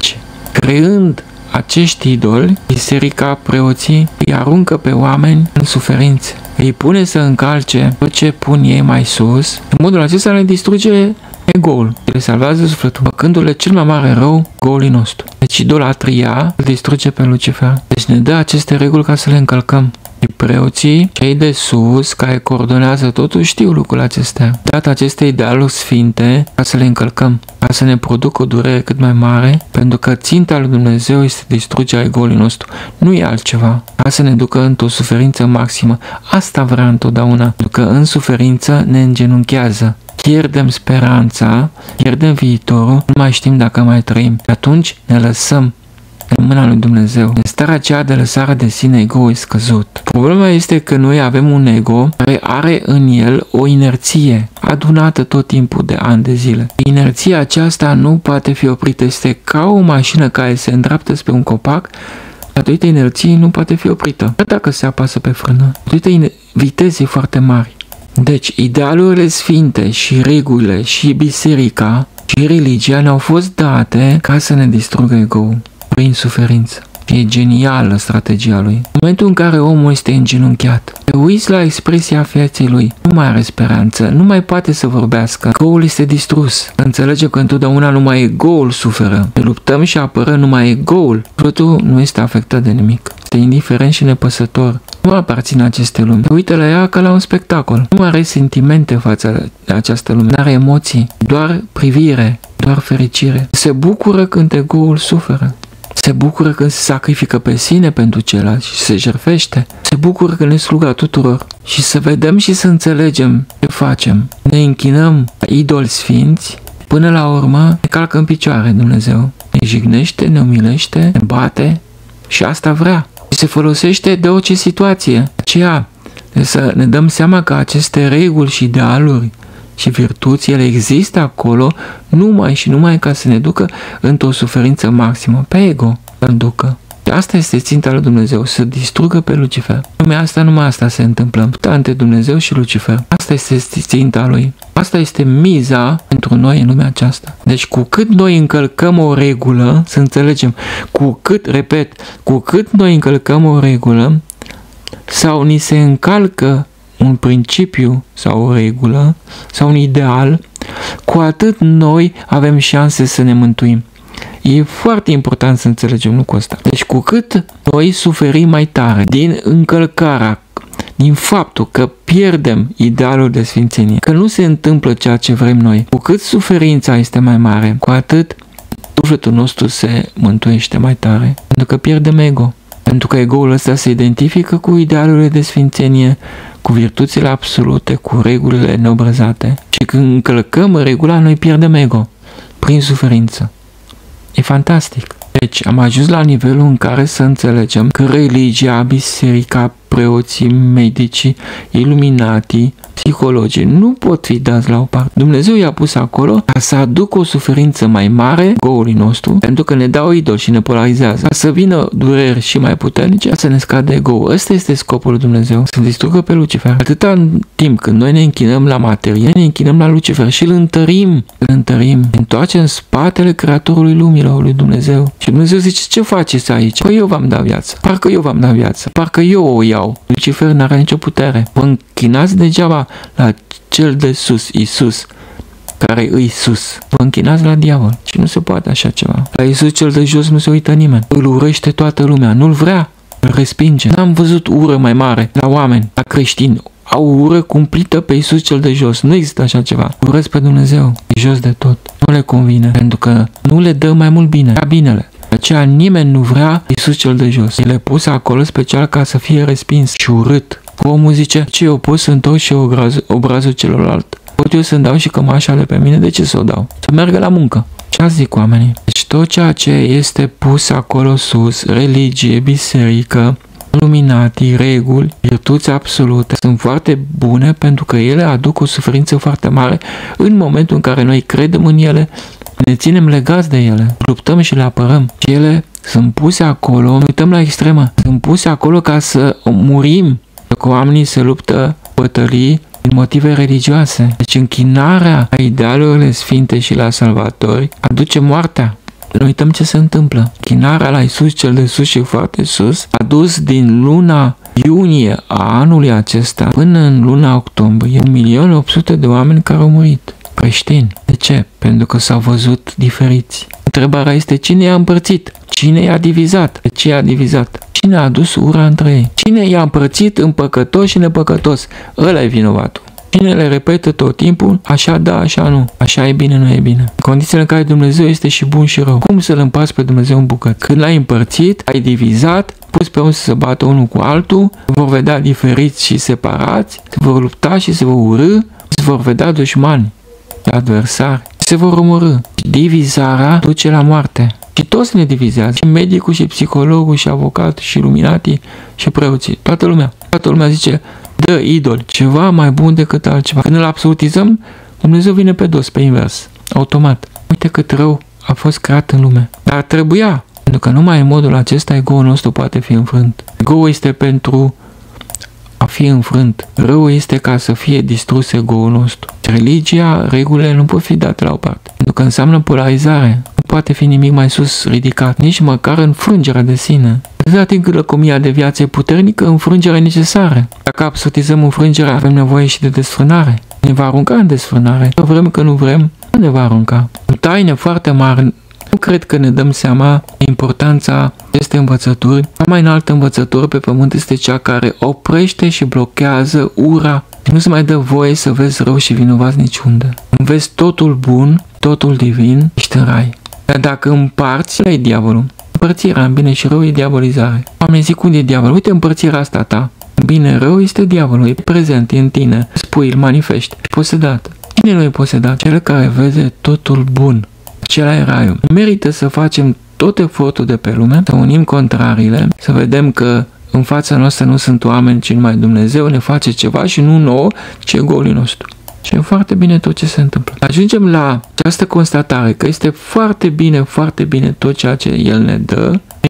Creând acești idoli, biserica, preoții, îi aruncă pe oameni în suferințe. Îi pune să încalce tot ce pun ei mai sus. În modul acesta le distruge ego-ul. Le salvează sufletul, făcându-le cel mai mare rău ego-ului nostru. Deci idolatria îl distruge pe Lucifer. Deci ne dă aceste reguli ca să le încălcăm. Și preoții, cei de sus, care coordonează totul, știu lucrurile acestea. Dat aceste idealuri sfinte ca să le încălcăm, ca să ne producă o durere cât mai mare, pentru că ținta lui Dumnezeu este distrugerea ego-ului nostru. Nu e altceva. Ca să ne ducă într-o suferință maximă. Asta vrea întotdeauna. Pentru că în suferință ne îngenunchează. Pierdem speranța, pierdem viitorul, nu mai știm dacă mai trăim. Și atunci ne lăsăm în mâna lui Dumnezeu. În starea aceea de lăsare de sine, ego e scăzut. Problema este că noi avem un ego care are în el o inerție adunată tot timpul de ani de zile. Inerția aceasta nu poate fi oprită. Este ca o mașină care se îndreaptă spre un copac, datorită inerției nu poate fi oprită. Chiar dacă se apasă pe frână, datorită vitezei foarte mari. Deci, idealurile sfinte și regulile și biserica și religia ne-au fost date ca să ne distrugă ego-ul prin suferință. E genială strategia lui. În momentul în care omul este îngenunchiat, te uiți la expresia vieții lui, nu mai are speranță, nu mai poate să vorbească, ego-ul este distrus. Înțelege că întotdeauna numai ego-ul suferă. Ne luptăm și apărăm numai ego-ul. Totul nu este afectat de nimic. Este indiferent și nepăsător. Nu aparține aceste lumi. Uite la ea ca la un spectacol. Nu are sentimente față de această lume. Nu are emoții. Doar privire. Doar fericire. Se bucură când ego-ul suferă. Se bucură când se sacrifică pe sine pentru celălalt și se jertfește. Se bucură când ne sluga tuturor. Și să vedem și să înțelegem ce facem. Ne închinăm la idoli sfinți. Până la urmă ne calcă în picioare Dumnezeu. Ne jignește, ne umilește, ne bate și asta vrea. Se folosește de orice situație. Aceea să ne dăm seama că aceste reguli și idealuri și virtuți, ele există acolo numai și numai ca să ne ducă într-o suferință maximă. Pe ego îl ducă. Asta este ținta lui Dumnezeu, să distrugă pe Lucifer. Lumea asta, numai asta se întâmplă. Între Dumnezeu și Lucifer. Asta este ținta lui. Asta este miza pentru noi în lumea aceasta. Deci cu cât noi încălcăm o regulă, să înțelegem, cu cât, repet, cu cât noi încălcăm o regulă sau ni se încalcă un principiu sau o regulă sau un ideal, cu atât noi avem șanse să ne mântuim. E foarte important să înțelegem lucrul ăsta. Deci cu cât noi suferim mai tare din încălcarea, din faptul că pierdem idealul de sfințenie, că nu se întâmplă ceea ce vrem noi, cu cât suferința este mai mare, cu atât sufletul nostru se mântuiește mai tare, pentru că pierdem ego. Pentru că ego-ul ăsta se identifică cu idealurile de sfințenie, cu virtuțile absolute, cu regulile neobrăzate. Și când încălcăm regula, noi pierdem ego prin suferință. E fantastic. Deci am ajuns la nivelul în care să înțelegem că religia, biserica, preoții, medicii, iluminatii, psihologii nu pot fi dați la o parte. Dumnezeu i-a pus acolo ca să aducă o suferință mai mare goului nostru, pentru că ne dau idol și ne polarizează, ca să vină dureri și mai puternice, ca să ne scade ego-ul. Ăsta este scopul lui Dumnezeu, să distrugă pe Lucifer. Atâta în timp când noi ne închinăm la materie, ne închinăm la Lucifer și îl întărim, îl întărim, ne întoarcem în spatele Creatorului lumilor, lui Dumnezeu. Și Dumnezeu zice, ce faceți aici? Păi eu v-am dat viață. Parcă eu v-am dat viață. Parcă eu o iau. Lucifer n-are nicio putere. Vă închinați degeaba la cel de sus, Isus, care îi sus. Vă închinați la diavol și nu se poate așa ceva. La Isus cel de jos nu se uită nimeni. Îl urăște toată lumea. Nu-l vrea. Îl respinge. N-am văzut ură mai mare la oameni, la creștini. Au ură cumplită pe Isus cel de jos. Nu există așa ceva. Urăți pe Dumnezeu. E jos de tot. Nu le convine. Pentru că nu le dă mai mult bine. Ca binele. De aceea nimeni nu vrea Iisus cel de jos. El e pus acolo special ca să fie respins și urât. Omul zice, ce eu pot să întorc și obrazul, obrazul celorlalți. Pot eu să-mi dau și cămașa de pe mine? De ce să o dau? Să meargă la muncă. Ce zic oamenii? Deci tot ceea ce este pus acolo sus, religie, biserică, iluminatii, reguli, virtuți absolute, sunt foarte bune pentru că ele aduc o suferință foarte mare în momentul în care noi credem în ele, ne ținem legați de ele, luptăm și le apărăm. Și ele sunt puse acolo, uităm la extremă, sunt puse acolo ca să murim, că oamenii se luptă bătălii din motive religioase. Deci închinarea la idealurile sfinte și la salvatori aduce moartea. Nu uităm ce se întâmplă. Închinarea la Iisus cel de sus și foarte sus a dus din luna iunie a anului acesta până în luna octombrie un milion opt sute de oameni care au murit. Creștini. De ce? Pentru că s-au văzut diferiți. Întrebarea este cine i-a împărțit? Cine i-a divizat? De ce i-a divizat? Cine a adus ura între ei? Cine i-a împărțit în păcătos și nepăcătos? Ăla e vinovatul. Cine le repetă tot timpul, așa da, așa nu, așa e bine, nu e bine. În condițiile în care Dumnezeu este și bun și rău. Cum să-L împarți pe Dumnezeu în bucăți? Când l-ai împărțit, ai divizat, pus pe unul să se bată unul cu altul, vor vedea diferiți și separați, se vor lupta și se vor urâ, se vor vedea dușmani, adversari, se vor omorâ. Divizarea duce la moarte. Și toți ne divizează, și medicul, și psihologul, și avocatul, și iluminatii, și preoții. Toată lumea. Toată lumea zice, dă idol, ceva mai bun decât altceva. Când îl absolutizăm, Dumnezeu vine pe dos, pe invers, automat. Uite cât rău a fost creat în lume. Dar trebuia, pentru că numai în modul acesta ego-ul nostru poate fi înfrânt. Ego-ul este pentru a fi înfrânt. Răul este ca să fie distrus ego-ul nostru. Religia, regulile nu pot fi date la o parte. Pentru că înseamnă polarizare. Nu poate fi nimic mai sus ridicat, nici măcar înfrângerea de sine. Atâta timp cât lăcomia de viață e puternică, înfrângerea e necesară. Dacă absolutizăm înfrângerea, avem nevoie și de desfrânare. Ne va arunca în desfrânare. Că vrem, că nu vrem, nu ne va arunca. În taine foarte mari, nu cred că ne dăm seama de importanța acestei învățături. Cea mai înaltă învățătură pe pământ este cea care oprește și blochează ura. Nu se mai dă voie să vezi rău și vinovați niciunde. Când vezi totul bun, totul divin, ești în rai. Dar dacă împarți, ăla e diavolul. Împărțirea în bine și rău e diabolizare. Oamenii zic, unde e diavolul? Uite împărțirea asta ta. Bine, rău este diavolul, e prezent, e în tine. Spui, îl manifesti. E posedat. Cine nu e posedat? Cel care vede totul bun. Acela e raiul. Merită să facem tot efortul de pe lume, să unim contrariile, să vedem că în fața noastră nu sunt oameni, ci numai Dumnezeu ne face ceva și nu nouă, ci egoului nostru. Și e foarte bine tot ce se întâmplă. Ajungem la această constatare că este foarte bine, foarte bine tot ceea ce El ne dă.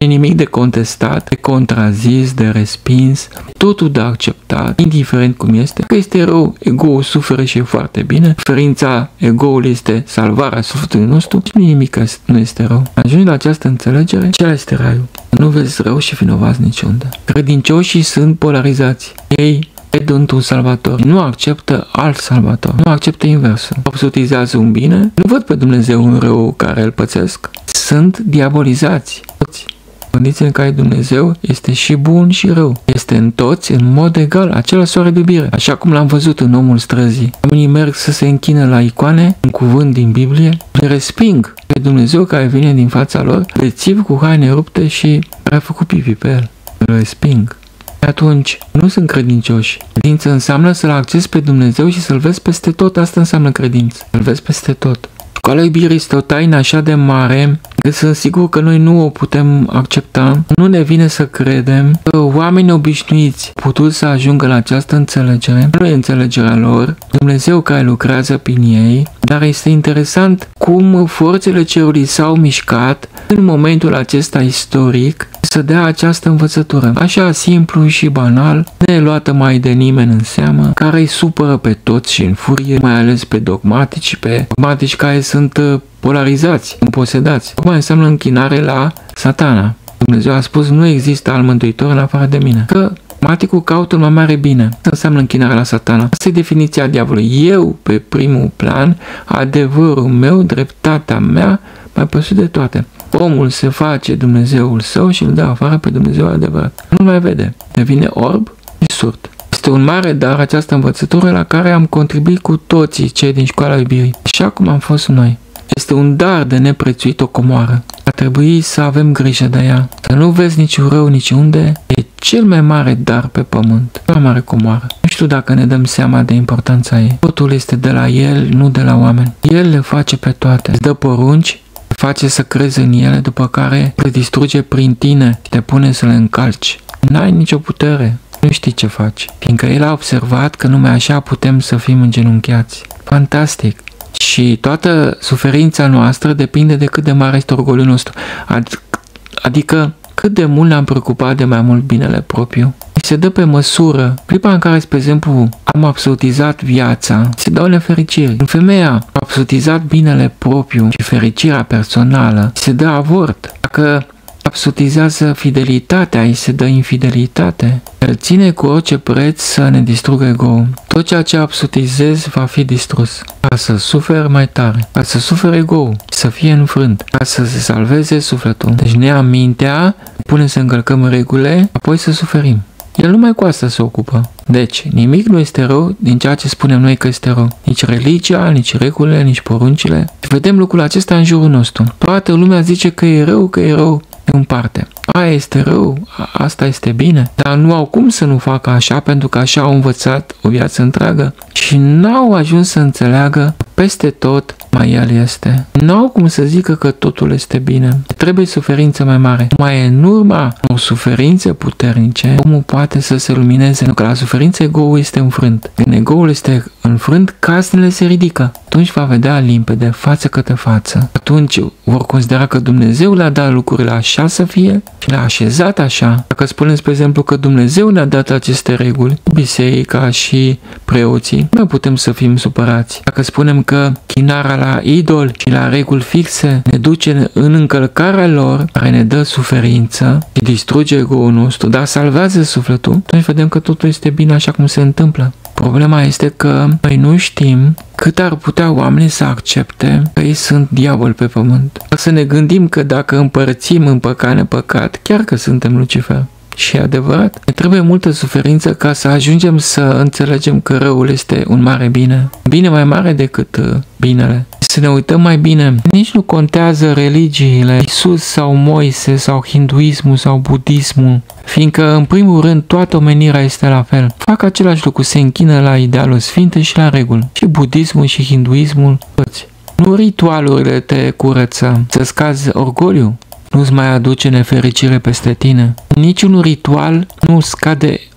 Nu e nimic de contestat, de contrazis, de respins, totul de acceptat, indiferent cum este. Că este rău, ego-ul suferă și e foarte bine. Suferința ego-ului este salvarea sufletului nostru și nu nimic nu este rău. Ajungi la această înțelegere, ce este raiul. Nu vezi rău și vinovați niciunde. Credincioșii sunt polarizați. Ei cred într-un salvator. Nu acceptă alt salvator. Nu acceptă inversul. Absolutizează un bine. Nu văd pe Dumnezeu un rău care îl pățesc. Sunt diabolizați. Toți. Condiția în care Dumnezeu este și bun și rău. Este în toți, în mod egal, același soare de iubire. Așa cum l-am văzut în omul străzii. Oamenii merg să se închină la icoane, un cuvânt din Biblie, le resping pe Dumnezeu care vine din fața lor, le țiv cu haine rupte și care a făcut pipi pe el. Le resping. Atunci, nu sunt credincioși. Credință înseamnă să-L accesi pe Dumnezeu și să-L vezi peste tot. Asta înseamnă credință. Să-L vezi peste tot. Școala iubirii este o taină așa de mare, că sunt sigur că noi nu o putem accepta. Nu ne vine să credem că oamenii obișnuiți putut să ajungă la această înțelegere. Nu e înțelegerea lor, Dumnezeu care lucrează prin ei, dar este interesant cum forțele cerului s-au mișcat în momentul acesta istoric să dea această învățătură. Așa simplu și banal, neluată mai de nimeni în seamă, care îi supără pe toți și în furie, mai ales pe dogmatici, pe dogmatici care sunt polarizați, împosedați. Acum înseamnă închinare la Satana. Dumnezeu a spus, nu există alt mântuitor în afară de mine. Că dogmaticul caută mai mare bine. Asta înseamnă închinarea la Satana. Asta e definiția diavolului. Eu, pe primul plan, adevărul meu, dreptatea mea, mai presus de toate. Omul se face Dumnezeul său și îl dă afară pe Dumnezeu adevărat. Nu mai vede. Devine orb și surd. Este un mare dar această învățătură la care am contribuit cu toții cei din școala iubirii. Așa cum am fost noi. Este un dar de neprețuit, o comoară. Ar trebui să avem grijă de ea. Să nu vezi niciun rău niciunde. E cel mai mare dar pe pământ. Cea mai mare comoară. Nu știu dacă ne dăm seama de importanța ei. Totul este de la El, nu de la oameni. El le face pe toate. Îți dă porunci, face să crezi în ele, după care te distruge prin tine și te pune să le încalci. N-ai nicio putere, nu știi ce faci, fiindcă el a observat că numai așa putem să fim îngenunchiați. Fantastic! Și toată suferința noastră depinde de cât de mare este orgoliul nostru, ad adică cât de mult ne-am preocupat de mai mult binele propriu. Se dă pe măsură. Clipa în care, spre exemplu, am absolutizat viața, se dau nefericiri. În femeia a absolutizat binele propriu și fericirea personală, se dă avort. Dacă absolutizează fidelitatea, îi se dă infidelitate. El ține cu orice preț să ne distrugă ego-ul. Tot ceea ce absolutizezi va fi distrus. Ca să suferi mai tare, ca să suferi ego-ul, să fie înfrânt, ca să se salveze sufletul. Deci ne ia mintea, punem să încălcăm regulile, apoi să suferim. El numai cu asta se ocupă. Deci, nimic nu este rău din ceea ce spunem noi că este rău. Nici religia, nici regulile, nici poruncile. Vedem lucrul acesta în jurul nostru. Toată lumea zice că e rău, că e rău în parte. Aia este rău, asta este bine. Dar nu au cum să nu facă așa, pentru că așa au învățat o viață întreagă. Și n-au ajuns să înțeleagă peste tot mai el este. N-au cum să zică că totul este bine. Trebuie suferință mai mare. Mai în urma unor suferințe puternice, omul poate să se lumineze. Pentru că la suferință ego-ul este înfrânt. Când ego-ul este înfrânt, casnele se ridică. Atunci va vedea limpede, față către față. Atunci vor considera că Dumnezeu le-a dat lucrurile așa să fie și le-a așezat așa. Dacă spunem, spre exemplu, că Dumnezeu ne-a dat aceste reguli, biserica și preoții, nu putem să fim supărați. Dacă spunem că chinarea la idol și la reguli fixe ne duce în încălcarea lor, care ne dă suferință și distruge ego-ul nostru, dar salvează sufletul, atunci vedem că totul este bine așa cum se întâmplă. Problema este că noi nu știm cât ar putea oamenii să accepte că ei sunt diavol pe pământ. Să ne gândim că dacă împărțim în păcat nepăcat, chiar că suntem Lucifer. Și e adevărat, ne trebuie multă suferință ca să ajungem să înțelegem că răul este un mare bine. Bine mai mare decât binele. Să ne uităm mai bine. Nici nu contează religiile, Isus sau Moise sau hinduismul sau budismul, fiindcă în primul rând toată omenirea este la fel. Fac același lucru, se închină la idealul sfinte și la reguli. Și budismul și hinduismul, toți. Nu ritualurile te curăță, să scazi orgoliu. Nu-ți mai aduce nefericire peste tine. Niciun ritual nu scade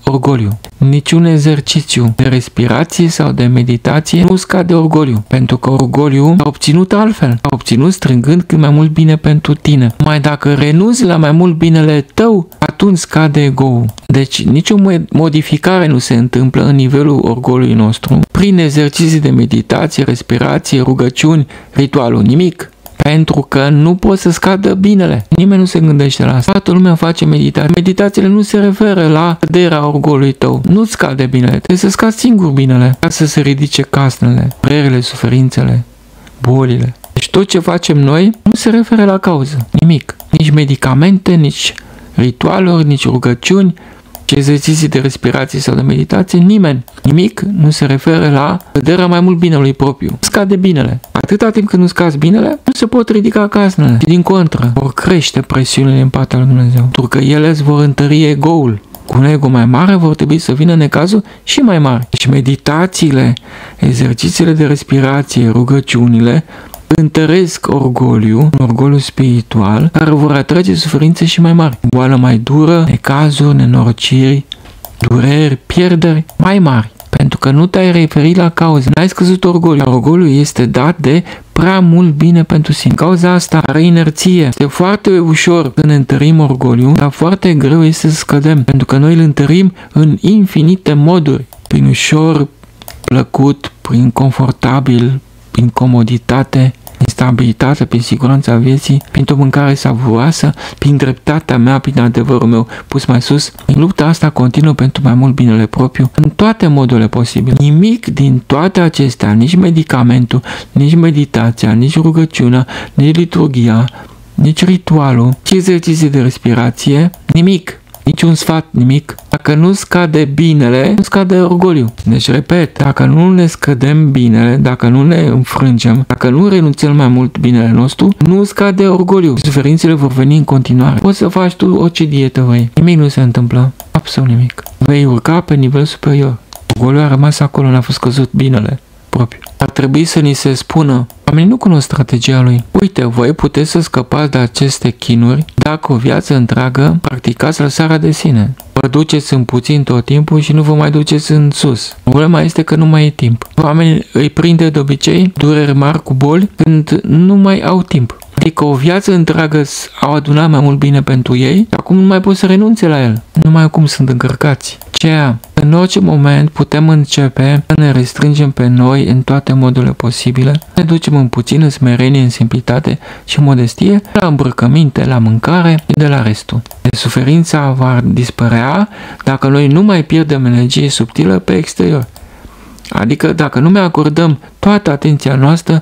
orgoliu. Niciun exercițiu de respirație sau de meditație nu scade orgoliu, pentru că orgoliu a obținut altfel, a obținut strângând cât mai mult bine pentru tine. Mai dacă renunți la mai mult binele tău, atunci scade ego-ul. Deci nicio modificare nu se întâmplă în nivelul orgoliului nostru prin exerciții de meditație, respirație, rugăciuni, ritualul, nimic. Pentru că nu poți să scadă binele. Nimeni nu se gândește la asta. Toată lumea face meditație. Meditațiile nu se referă la căderea orgolului tău. Nu scade binele. Trebuie să scazi singur binele ca să se ridice casnele, durerile, suferințele, bolile. Deci tot ce facem noi nu se referă la cauză. Nimic. Nici medicamente, nici ritualuri, nici rugăciuni, nici exerciții de respirație sau de meditație. Nimeni. Nimic nu se referă la căderea mai mult binelui propriu. Scade binele. Atâta timp când nu scazi binele, nu se pot ridica casnele. Și din contră, vor crește presiunile în partea lui Dumnezeu. Pentru că ele îți vor întări ego-ul. Cu un ego mai mare vor trebui să vină necazul și mai mare. Deci meditațiile, exercițiile de respirație, rugăciunile, întăresc orgoliu, un orgoliu spiritual, care vor atrage suferințe și mai mari. Boală mai dură, necazuri, nenorociri, dureri, pierderi mai mari. Pentru că nu te-ai referit la cauză, n-ai scăzut orgoliul. Orgoliul este dat de prea mult bine pentru sine. Cauza asta are inerție. Este foarte ușor să ne întărim orgoliul, dar foarte greu este să scădem. Pentru că noi îl întărim în infinite moduri. Prin ușor, plăcut, prin confortabil, prin comoditate, prin stabilitate, prin siguranța vieții, prin o mâncare savuroasă, prin dreptatea mea, prin adevărul meu pus mai sus. În lupta asta continuă pentru mai mult binele propriu, în toate modurile posibile. Nimic din toate acestea, nici medicamentul, nici meditația, nici rugăciunea, nici liturgia, nici ritualul, nici exerciții de respirație, nimic. Niciun sfat, nimic. Dacă nu scade binele, nu scade orgoliu. Deci, repet, dacă nu ne scădem binele, dacă nu ne înfrângem, dacă nu renunțăm mai mult binele nostru, nu scade orgoliu. Suferințele vor veni în continuare. Poți să faci tu orice dietă vrei. Nimic nu se întâmplă. Absolut nimic. Vei urca pe nivel superior. Orgoliul a rămas acolo, n-a fost căzut binele propriu. Ar trebui să ni se spună, oamenii nu cunosc strategia lui. Uite, voi puteți să scăpați de aceste chinuri dacă o viață întreagă practicați lăsarea de sine. Vă duceți în puțin tot timpul și nu vă mai duceți în sus. Problema este că nu mai e timp. Oamenii îi prinde de obicei dureri mari cu boli când nu mai au timp. Adică o viață întreagă au adunat mai mult bine pentru ei și acum nu mai pot să renunțe la el. Nu mai cum sunt încărcați. Aceea, în orice moment putem începe să ne restrângem pe noi în toate modurile posibile, ne ducem în puțină smerenie, în simplitate și modestie, la îmbrăcăminte, la mâncare și de la restul. Deci suferința va dispărea dacă noi nu mai pierdem energie subtilă pe exterior. Adică dacă nu mai acordăm toată atenția noastră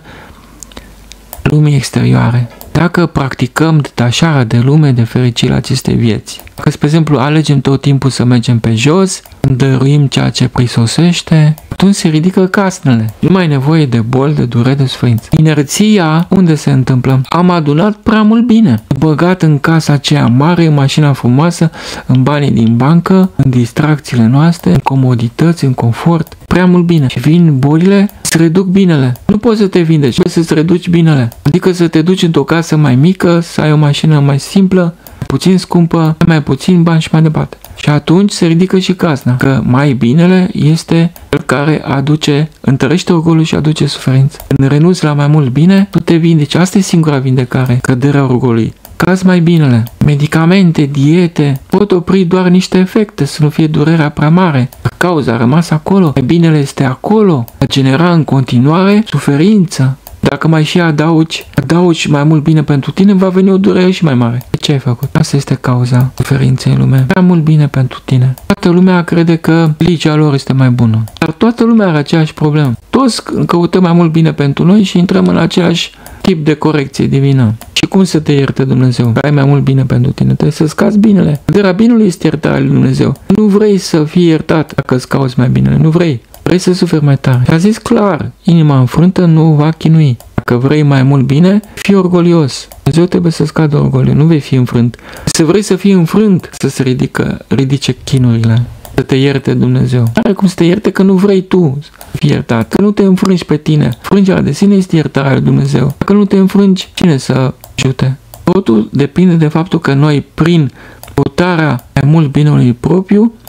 lumii exterioare. Dacă practicăm detașarea de lume, de fericire acestei vieți. Dacă, spre exemplu, alegem tot timpul să mergem pe jos, dăruim ceea ce prisosește, atunci se ridică casnele. Nu mai e nevoie de boli, de durere, de suferință. Inerția, unde se întâmplă? Am adunat prea mult bine. Băgat în casa aceea mare, în mașina frumoasă, în banii din bancă, în distracțiile noastre, în comodități, în confort. Prea mult bine. Și vin bolile, îți reduc binele. Nu poți să te vindeci, trebuie să-ți reduci binele. Adică să te duci într-o casă mai mică, să ai o mașină mai simplă, puțin scumpă, mai puțin bani și mai departe. Și atunci se ridică și casna. Că mai binele este cel care aduce, întărește orgoliul și aduce suferință. Când renunți la mai mult bine, tu te vindeci. Asta e singura vindecare, căderea orgoliului. Cazi mai binele. Medicamente, diete, pot opri doar niște efecte, să nu fie durerea prea mare. Cauza a rămas acolo, mai binele este acolo, a genera în continuare suferință. Dacă mai și adaugi, adaugi mai mult bine pentru tine, va veni o durere și mai mare. Ce ai făcut? Asta este cauza suferinței în lume. Prea mult bine pentru tine. Toată lumea crede că legea lor este mai bună. Dar toată lumea are aceeași problemă. Toți căutăm mai mult bine pentru noi și intrăm în același tip de corecție divină. Și cum să te ierte Dumnezeu? Că ai mai mult bine pentru tine. Trebuie să scazi binele. Căderea binelui este iertarea lui Dumnezeu. Nu vrei să fii iertat dacă îți cauți mai binele. Nu vrei. Vrei să suferi mai tare. Și a zis clar, inima înfrântă nu va chinui. Dacă vrei mai mult bine, fii orgolios. Dumnezeu trebuie să scadă orgoliu, nu vei fi înfrânt. Să vrei să fii înfrânt, să se ridică, ridice chinurile. Să te ierte Dumnezeu. Are cum să te ierte că nu vrei tu să fii iertat. Că nu te înfrângi pe tine. Frângerea de sine este iertarea lui Dumnezeu. Dacă nu te înfrângi, cine să ajute? Totul depinde de faptul că noi, prin căutarea mai mult binelui propriu,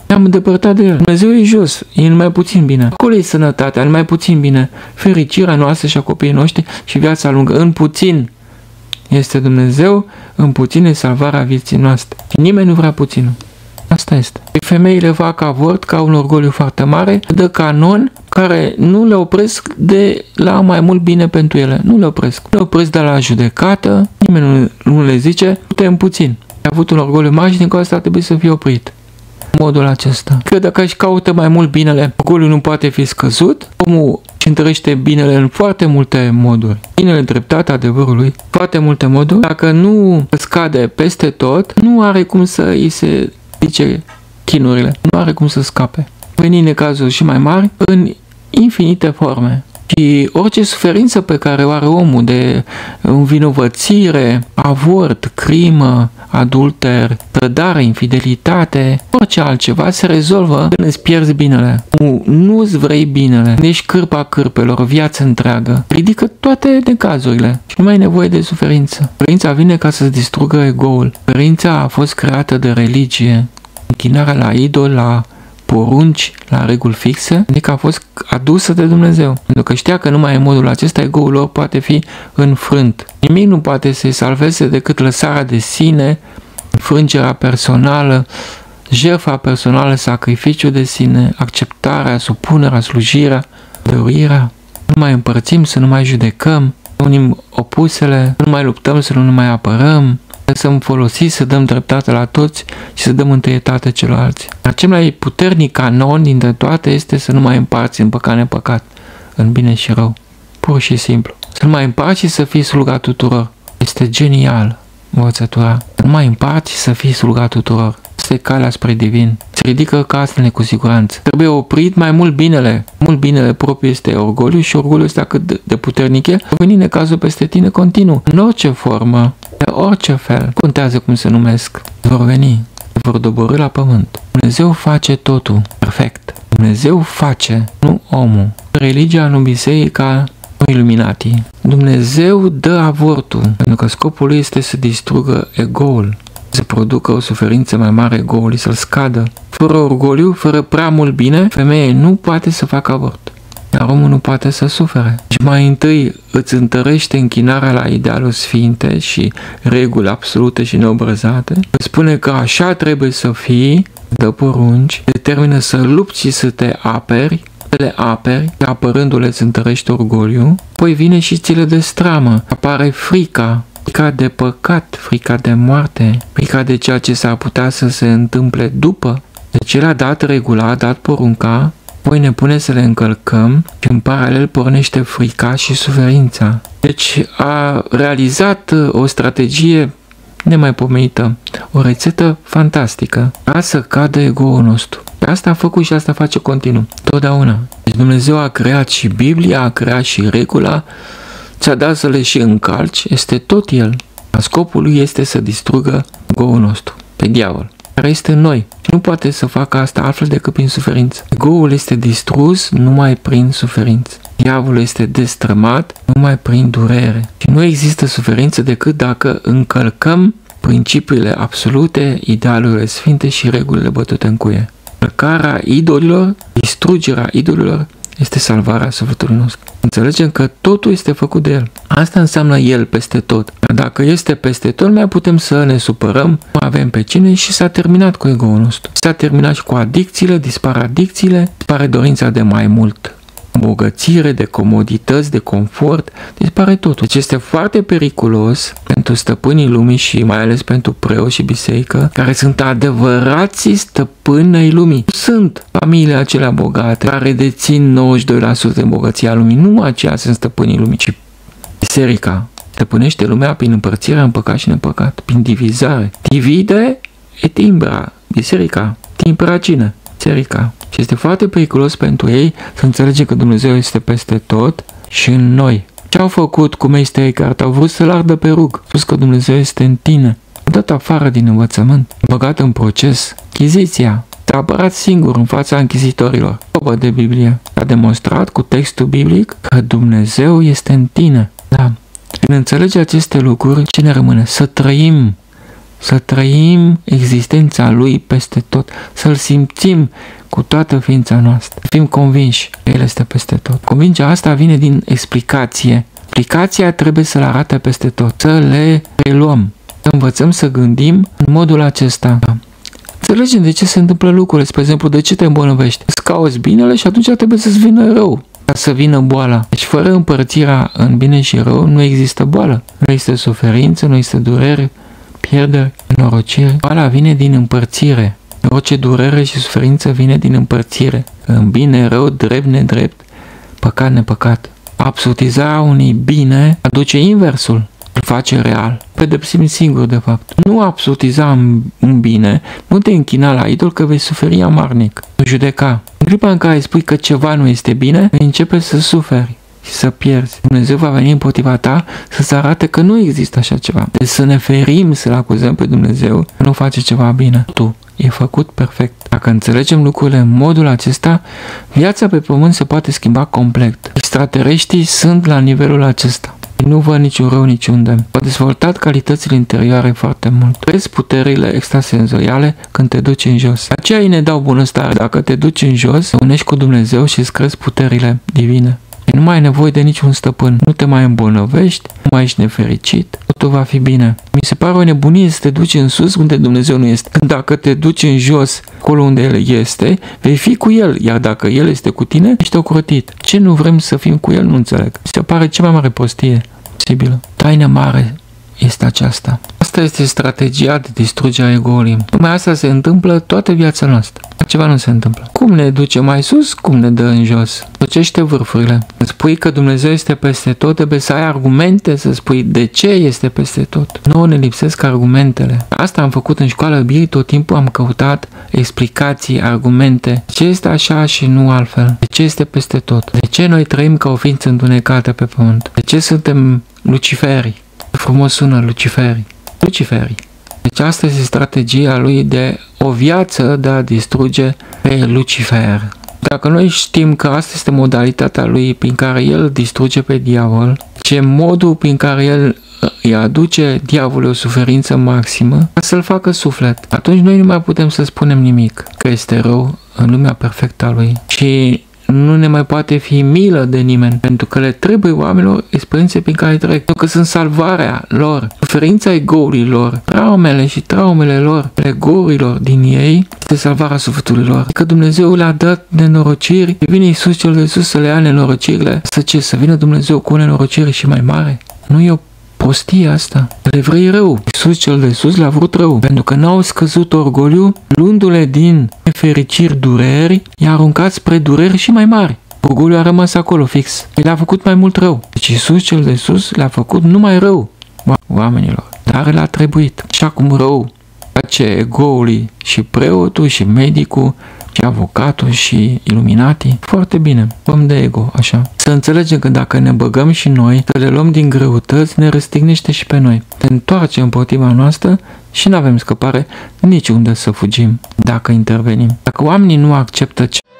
Ne-am îndepărtat de El. Dumnezeu e jos, e în mai puțin bine. Acolo e sănătatea, în mai puțin bine. Fericirea noastră și a copiii noștri și viața lungă. În puțin este Dumnezeu, în puțin e salvarea vieții noastre. Nimeni nu vrea puținul. Asta este. Femeile fac avort ca un orgoliu foarte mare, dă canon care nu le opresc de la mai mult bine pentru ele. Nu le opresc. Le opresc de la judecată, nimeni nu, nu le zice, putem puțin. A avut un orgoliu mare și din cauza asta trebuie să fie oprit. Modul acesta. Că dacă își caută mai mult binele, orgoliul nu poate fi scăzut, omul își întărește binele în foarte multe moduri. Binele, dreptatea adevărului, foarte multe moduri. Dacă nu scade peste tot, nu are cum să îi se zice chinurile. Nu are cum să scape. Veni necazuri și mai mari în infinite forme. Și orice suferință pe care o are omul de învinovățire, avort, crimă, adulter, trădare, infidelitate, orice altceva se rezolvă când îți pierzi binele. Nu, nu-ți vrei binele, ești cârpa cârpelor, viață întreagă. Ridică toate necazurile și nu mai ai nevoie de suferință. Suferința vine ca să-ți distrugă ego-ul. Suferința a fost creată de religie. Închinarea la idol, la porunci, la reguli fixe, adică a fost adusă de Dumnezeu. Pentru că știa că numai în modul acesta ego-ul lor poate fi înfrânt. Nimic nu poate să-i salveze decât lăsarea de sine, înfrângerea personală, jertfa personală, sacrificiul de sine, acceptarea, supunerea, slujirea, dăruirea. Nu mai împărțim, să nu mai judecăm, să unim opusele, să nu mai luptăm, să nu ne mai apărăm, să folosiți, să dăm dreptate la toți și să dăm întâietate celorlalți. Dar cel mai puternic canon dintre toate este să nu mai împarți în păcat nepăcat, în bine și rău. Pur și simplu. Să nu mai împarți și să fii sluga tuturor. Este genial învățătura. Să nu mai împarți și să fii sluga tuturor. Este calea spre divin. Se ridică casele cu siguranță. Trebuie oprit mai mult binele. Mult binele propriu este orgoliu și orgoliul este cât de puternic e. Va veni necazul peste tine continuu. În orice formă, de orice fel, contează cum se numesc. Vor veni, vor doborî la pământ. Dumnezeu face totul perfect. Dumnezeu face, nu omul. Religia, nu biserica, nu iluminatii. Dumnezeu dă avortul, pentru că scopul lui este să distrugă ego-ul, să producă o suferință mai mare ego-ului, să-l scadă. Fără orgoliu, fără prea mult bine, femeia nu poate să facă avort. Iar omul nu poate să sufere. Și mai întâi îți întărește închinarea la idealul sfinte și reguli absolute și neobrăzate. Îți spune că așa trebuie să fii, dă porunci, determină să lupți și să te aperi, să le aperi, apărându-le îți întărește orgoliu, poi vine și ți le destramă. Apare frica, frica de păcat, frica de moarte, frica de ceea ce s-ar putea să se întâmple după. Deci el a dat regula, a dat porunca, apoi ne pune să le încălcăm și în paralel pornește frica și suferința. Deci a realizat o strategie nemaipomenită, o rețetă fantastică, ca să cadă ego-ul nostru. Asta a făcut și asta face continuu, totdeauna. Deci Dumnezeu a creat și Biblia, a creat și regula, ți-a dat să le și încalci, este tot El. Scopul lui este să distrugă ego-ul nostru, pe diavol, care este în noi. Și nu poate să facă asta altfel decât prin suferință. Ego-ul este distrus numai prin suferință. Diavolul este destrămat numai prin durere. Și nu există suferință decât dacă încălcăm principiile absolute, idealurile sfinte și regulile bătute în cuie. Călcarea idolilor, distrugerea idolilor, este salvarea sufletului nostru. Înțelegem că totul este făcut de El. Asta înseamnă El peste tot. Dar dacă este peste tot, nu mai putem să ne supărăm, nu avem pe cine și s-a terminat cu ego-ul nostru. S-a terminat și cu adicțiile, dispar adicțiile, dispare dorința de mai mult îmbogățire, de comodități, de confort, dispare totul. Deci este foarte periculos pentru stăpânii lumii și mai ales pentru preoți și biserică, care sunt adevărații stăpâni ai lumii. Sunt familiile acelea bogate, care dețin nouăzeci și doi la sută din bogăția lumii. Nu aceia sunt stăpânii lumii, ci biserica. Stăpânește lumea prin împărțirea în păcat și nepăcat, prin divizare. Divide et imbra. Biserica. Timpera cine? Biserica. Și este foarte periculos pentru ei să înțelegem că Dumnezeu este peste tot și în noi. Ce au făcut cu meistrii care au vrut să-l ardă pe rug? Au spus că Dumnezeu este în tine. Au dat afară din învățământ, băgat în proces. Chiziția. S-a apărat singur în fața închizitorilor. Probă de Biblie. A demonstrat cu textul biblic că Dumnezeu este în tine. Da. Când înțelegi aceste lucruri, ce ne rămâne? Să trăim. să trăim existența Lui peste tot, să-L simțim cu toată ființa noastră, să fim convinși că El este peste tot. Convingerea asta vine din explicație. Explicația trebuie să-L arate peste tot, să le preluăm, să învățăm să gândim în modul acesta. Înțelegem de ce se întâmplă lucrurile, spre exemplu, de ce te îmbolnăvești. Îți cauți binele și atunci trebuie să-ți vină rău, ca să vină boala. Deci fără împărțirea în bine și rău nu există boală, nu există suferință, nu există durere, pierderi, nenorocire. Boala vine din împărțire. Orice durere și suferință vine din împărțire. În bine, rău, drept, nedrept, păcat, nepăcat. Absolutizarea unui bine aduce inversul, îl face real. Pedepsim singur, de fapt. Nu absolutiza un bine, nu te închina la idol că vei suferi amarnic. Judeca. În clipa în care spui că ceva nu este bine, vei începe să suferi și să pierzi. Dumnezeu va veni împotriva ta să-ți arate că nu există așa ceva. Deci să ne ferim să-L acuzăm pe Dumnezeu că nu face ceva bine. Tu e făcut perfect. Dacă înțelegem lucrurile în modul acesta, viața pe pământ se poate schimba complet. Extraterestrii sunt la nivelul acesta. Nu văd niciun rău, niciun demn. Au dezvoltat calitățile interioare foarte mult. Crezi puterile extrasenzoriale când te duci în jos. Aceea ei ne dau bunăstare. Dacă te duci în jos, te unești cu Dumnezeu și îți crezi puterile divine. Nu mai ai nevoie de niciun stăpân. Nu te mai îmbolnăvești, nu mai ești nefericit. Totul va fi bine. Mi se pare o nebunie să te duci în sus unde Dumnezeu nu este. Când dacă te duci în jos, acolo unde El este, vei fi cu El. Iar dacă El este cu tine, ești ocrotit. Ce nu vrem să fim cu El, nu înțeleg. Mi se pare cea mai mare prostie posibilă. Taină mare este aceasta. Asta este strategia de distrugere a ego-ului. Numai asta se întâmplă toată viața noastră. Ceva nu se întâmplă. Cum ne duce mai sus, cum ne dă în jos. Ducește vârfurile. Îți spui că Dumnezeu este peste tot, trebuie să ai argumente să spui de ce este peste tot. Nouă ne lipsesc argumentele. Asta am făcut în școala Bibliei, tot timpul am căutat explicații, argumente. De ce este așa și nu altfel? De ce este peste tot? De ce noi trăim ca o ființă întunecată pe pământ? De ce suntem luciferi? Frumos sună luciferi. Luciferi. Deci asta este strategia lui de o viață de a distruge pe Lucifer. Dacă noi știm că asta este modalitatea lui prin care el distruge pe diavol, ce modul prin care el îi aduce diavolului o suferință maximă, ca să-l facă suflet, atunci noi nu mai putem să spunem nimic că este rău în lumea perfectă a lui. Și nu ne mai poate fi milă de nimeni, pentru că le trebuie oamenilor experiențe prin care trec, pentru că sunt salvarea lor. Suferința ego-ului lor, traumele și traumele lor, ego-urilor din ei, este salvarea sufletului lor. Că Dumnezeu le-a dat nenorociri, vine Iisus cel de sus să le ia nenorocirile, să ce? Să vină Dumnezeu cu o nenorocire și mai mare? Nu e o prostie asta. Le vrei rău. Iisus cel de sus le-a vrut rău, pentru că n-au scăzut orgoliu, luându-le din nefericiri, dureri, i-a aruncat spre dureri și mai mari. Orgoliul a rămas acolo fix. El a făcut mai mult rău. Deci Iisus cel de sus le-a făcut numai rău oamenilor. Dar le-a trebuit. Și acum rău face ego-ului și preotul și medicul și avocatul și iluminatii. Foarte bine. Luăm de ego, așa. Să înțelegem că dacă ne băgăm și noi, să le luăm din greutăți, ne răstignește și pe noi. Se întoarce împotriva noastră și nu avem scăpare niciunde să fugim dacă intervenim. Dacă oamenii nu acceptă ce